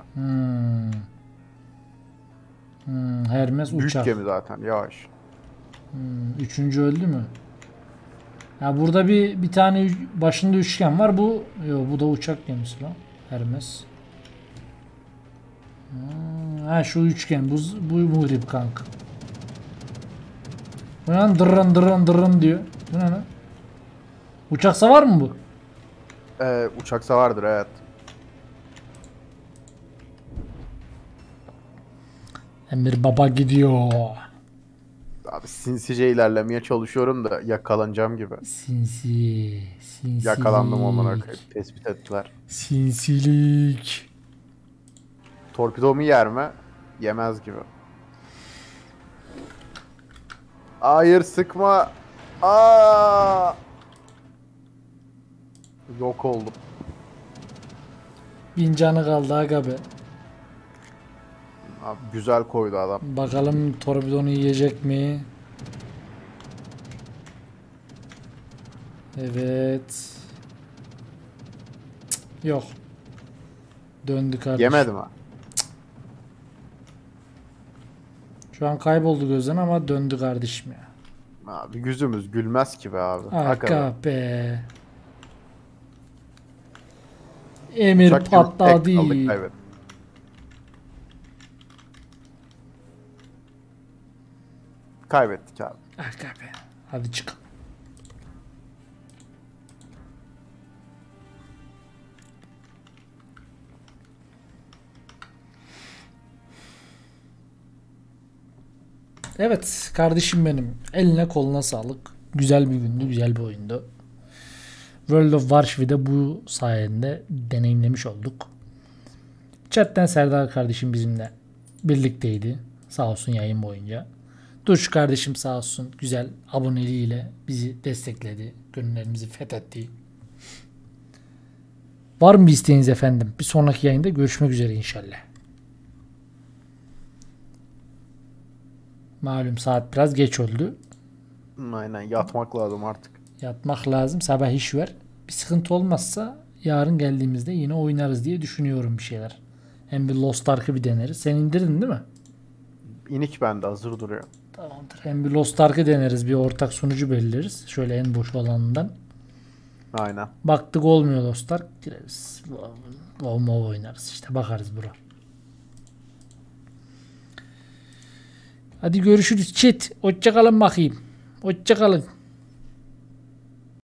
Hermes Büyük uçak. gemi zaten. Yavaş. Üçüncü öldü mü? Ya burada bir tane başında üçgen var. Bu da uçak gemisi lan. Hermes. Şu üçgen. Bu muhrip kanka. Bu ne lan? Dırrın dırrın dırrın diyor. Bu ne lan? Uçak savar mı bu? Uçak savardır evet. Emir baba gidiyor. Abi sinsice ilerlemeye çalışıyorum da yakalanacağım gibi. Sinsi. Sinsilik. Yakalandım onlara tespit ettiler. Sinsilik. Torpidomu yer mi? Yemez gibi. Hayır sıkma. Aa! Yok oldum. 1000 canı kaldı aga be. Abi güzel koydu adam. Bakalım torpidonu yiyecek mi? Evet. Cık, yok. Döndü kardeşim. Yemedim ha. Şu an kayboldu gözden ama döndü kardeşim ya. Abi yüzümüz gülmez ki be abi. Aga be. Emir Uçak gemisi tek patladı. kaldık, kaybettik. Kaybettik abi. Aga be. Hadi çıkalım. Evet kardeşim benim. Eline koluna sağlık. Güzel bir gündü. Güzel bir oyundu. World of Warship'i bu sayende deneyimlemiş olduk. Chat'ten Serdar kardeşim bizimle birlikteydi. Sağ olsun yayın boyunca. Duş kardeşim sağ olsun güzel aboneliğiyle bizi destekledi. Gönüllerimizi fethetti. Var mı bir isteğiniz efendim? Bir sonraki yayında görüşmek üzere inşallah. Malum saat biraz geç oldu. Aynen yatmak lazım artık. Yatmak lazım. Sabah iş var. Bir sıkıntı olmazsa yarın geldiğimizde yine oynarız diye düşünüyorum bir şeyler. Hem bir Lost Ark'ı bir deneriz. Sen indirdin değil mi? İnik bende hazır duruyor. Tamamdır. Hem bir Lost Ark'ı deneriz. Bir ortak sunucu belirleriz. Şöyle en boş olanından. Aynen. Baktık olmuyor Lost Ark. Gireriz. WoW oynarız işte. Bakarız bro. Hadi görüşürüz chat. Hoşça kalın bakayım. Hoşça kalın.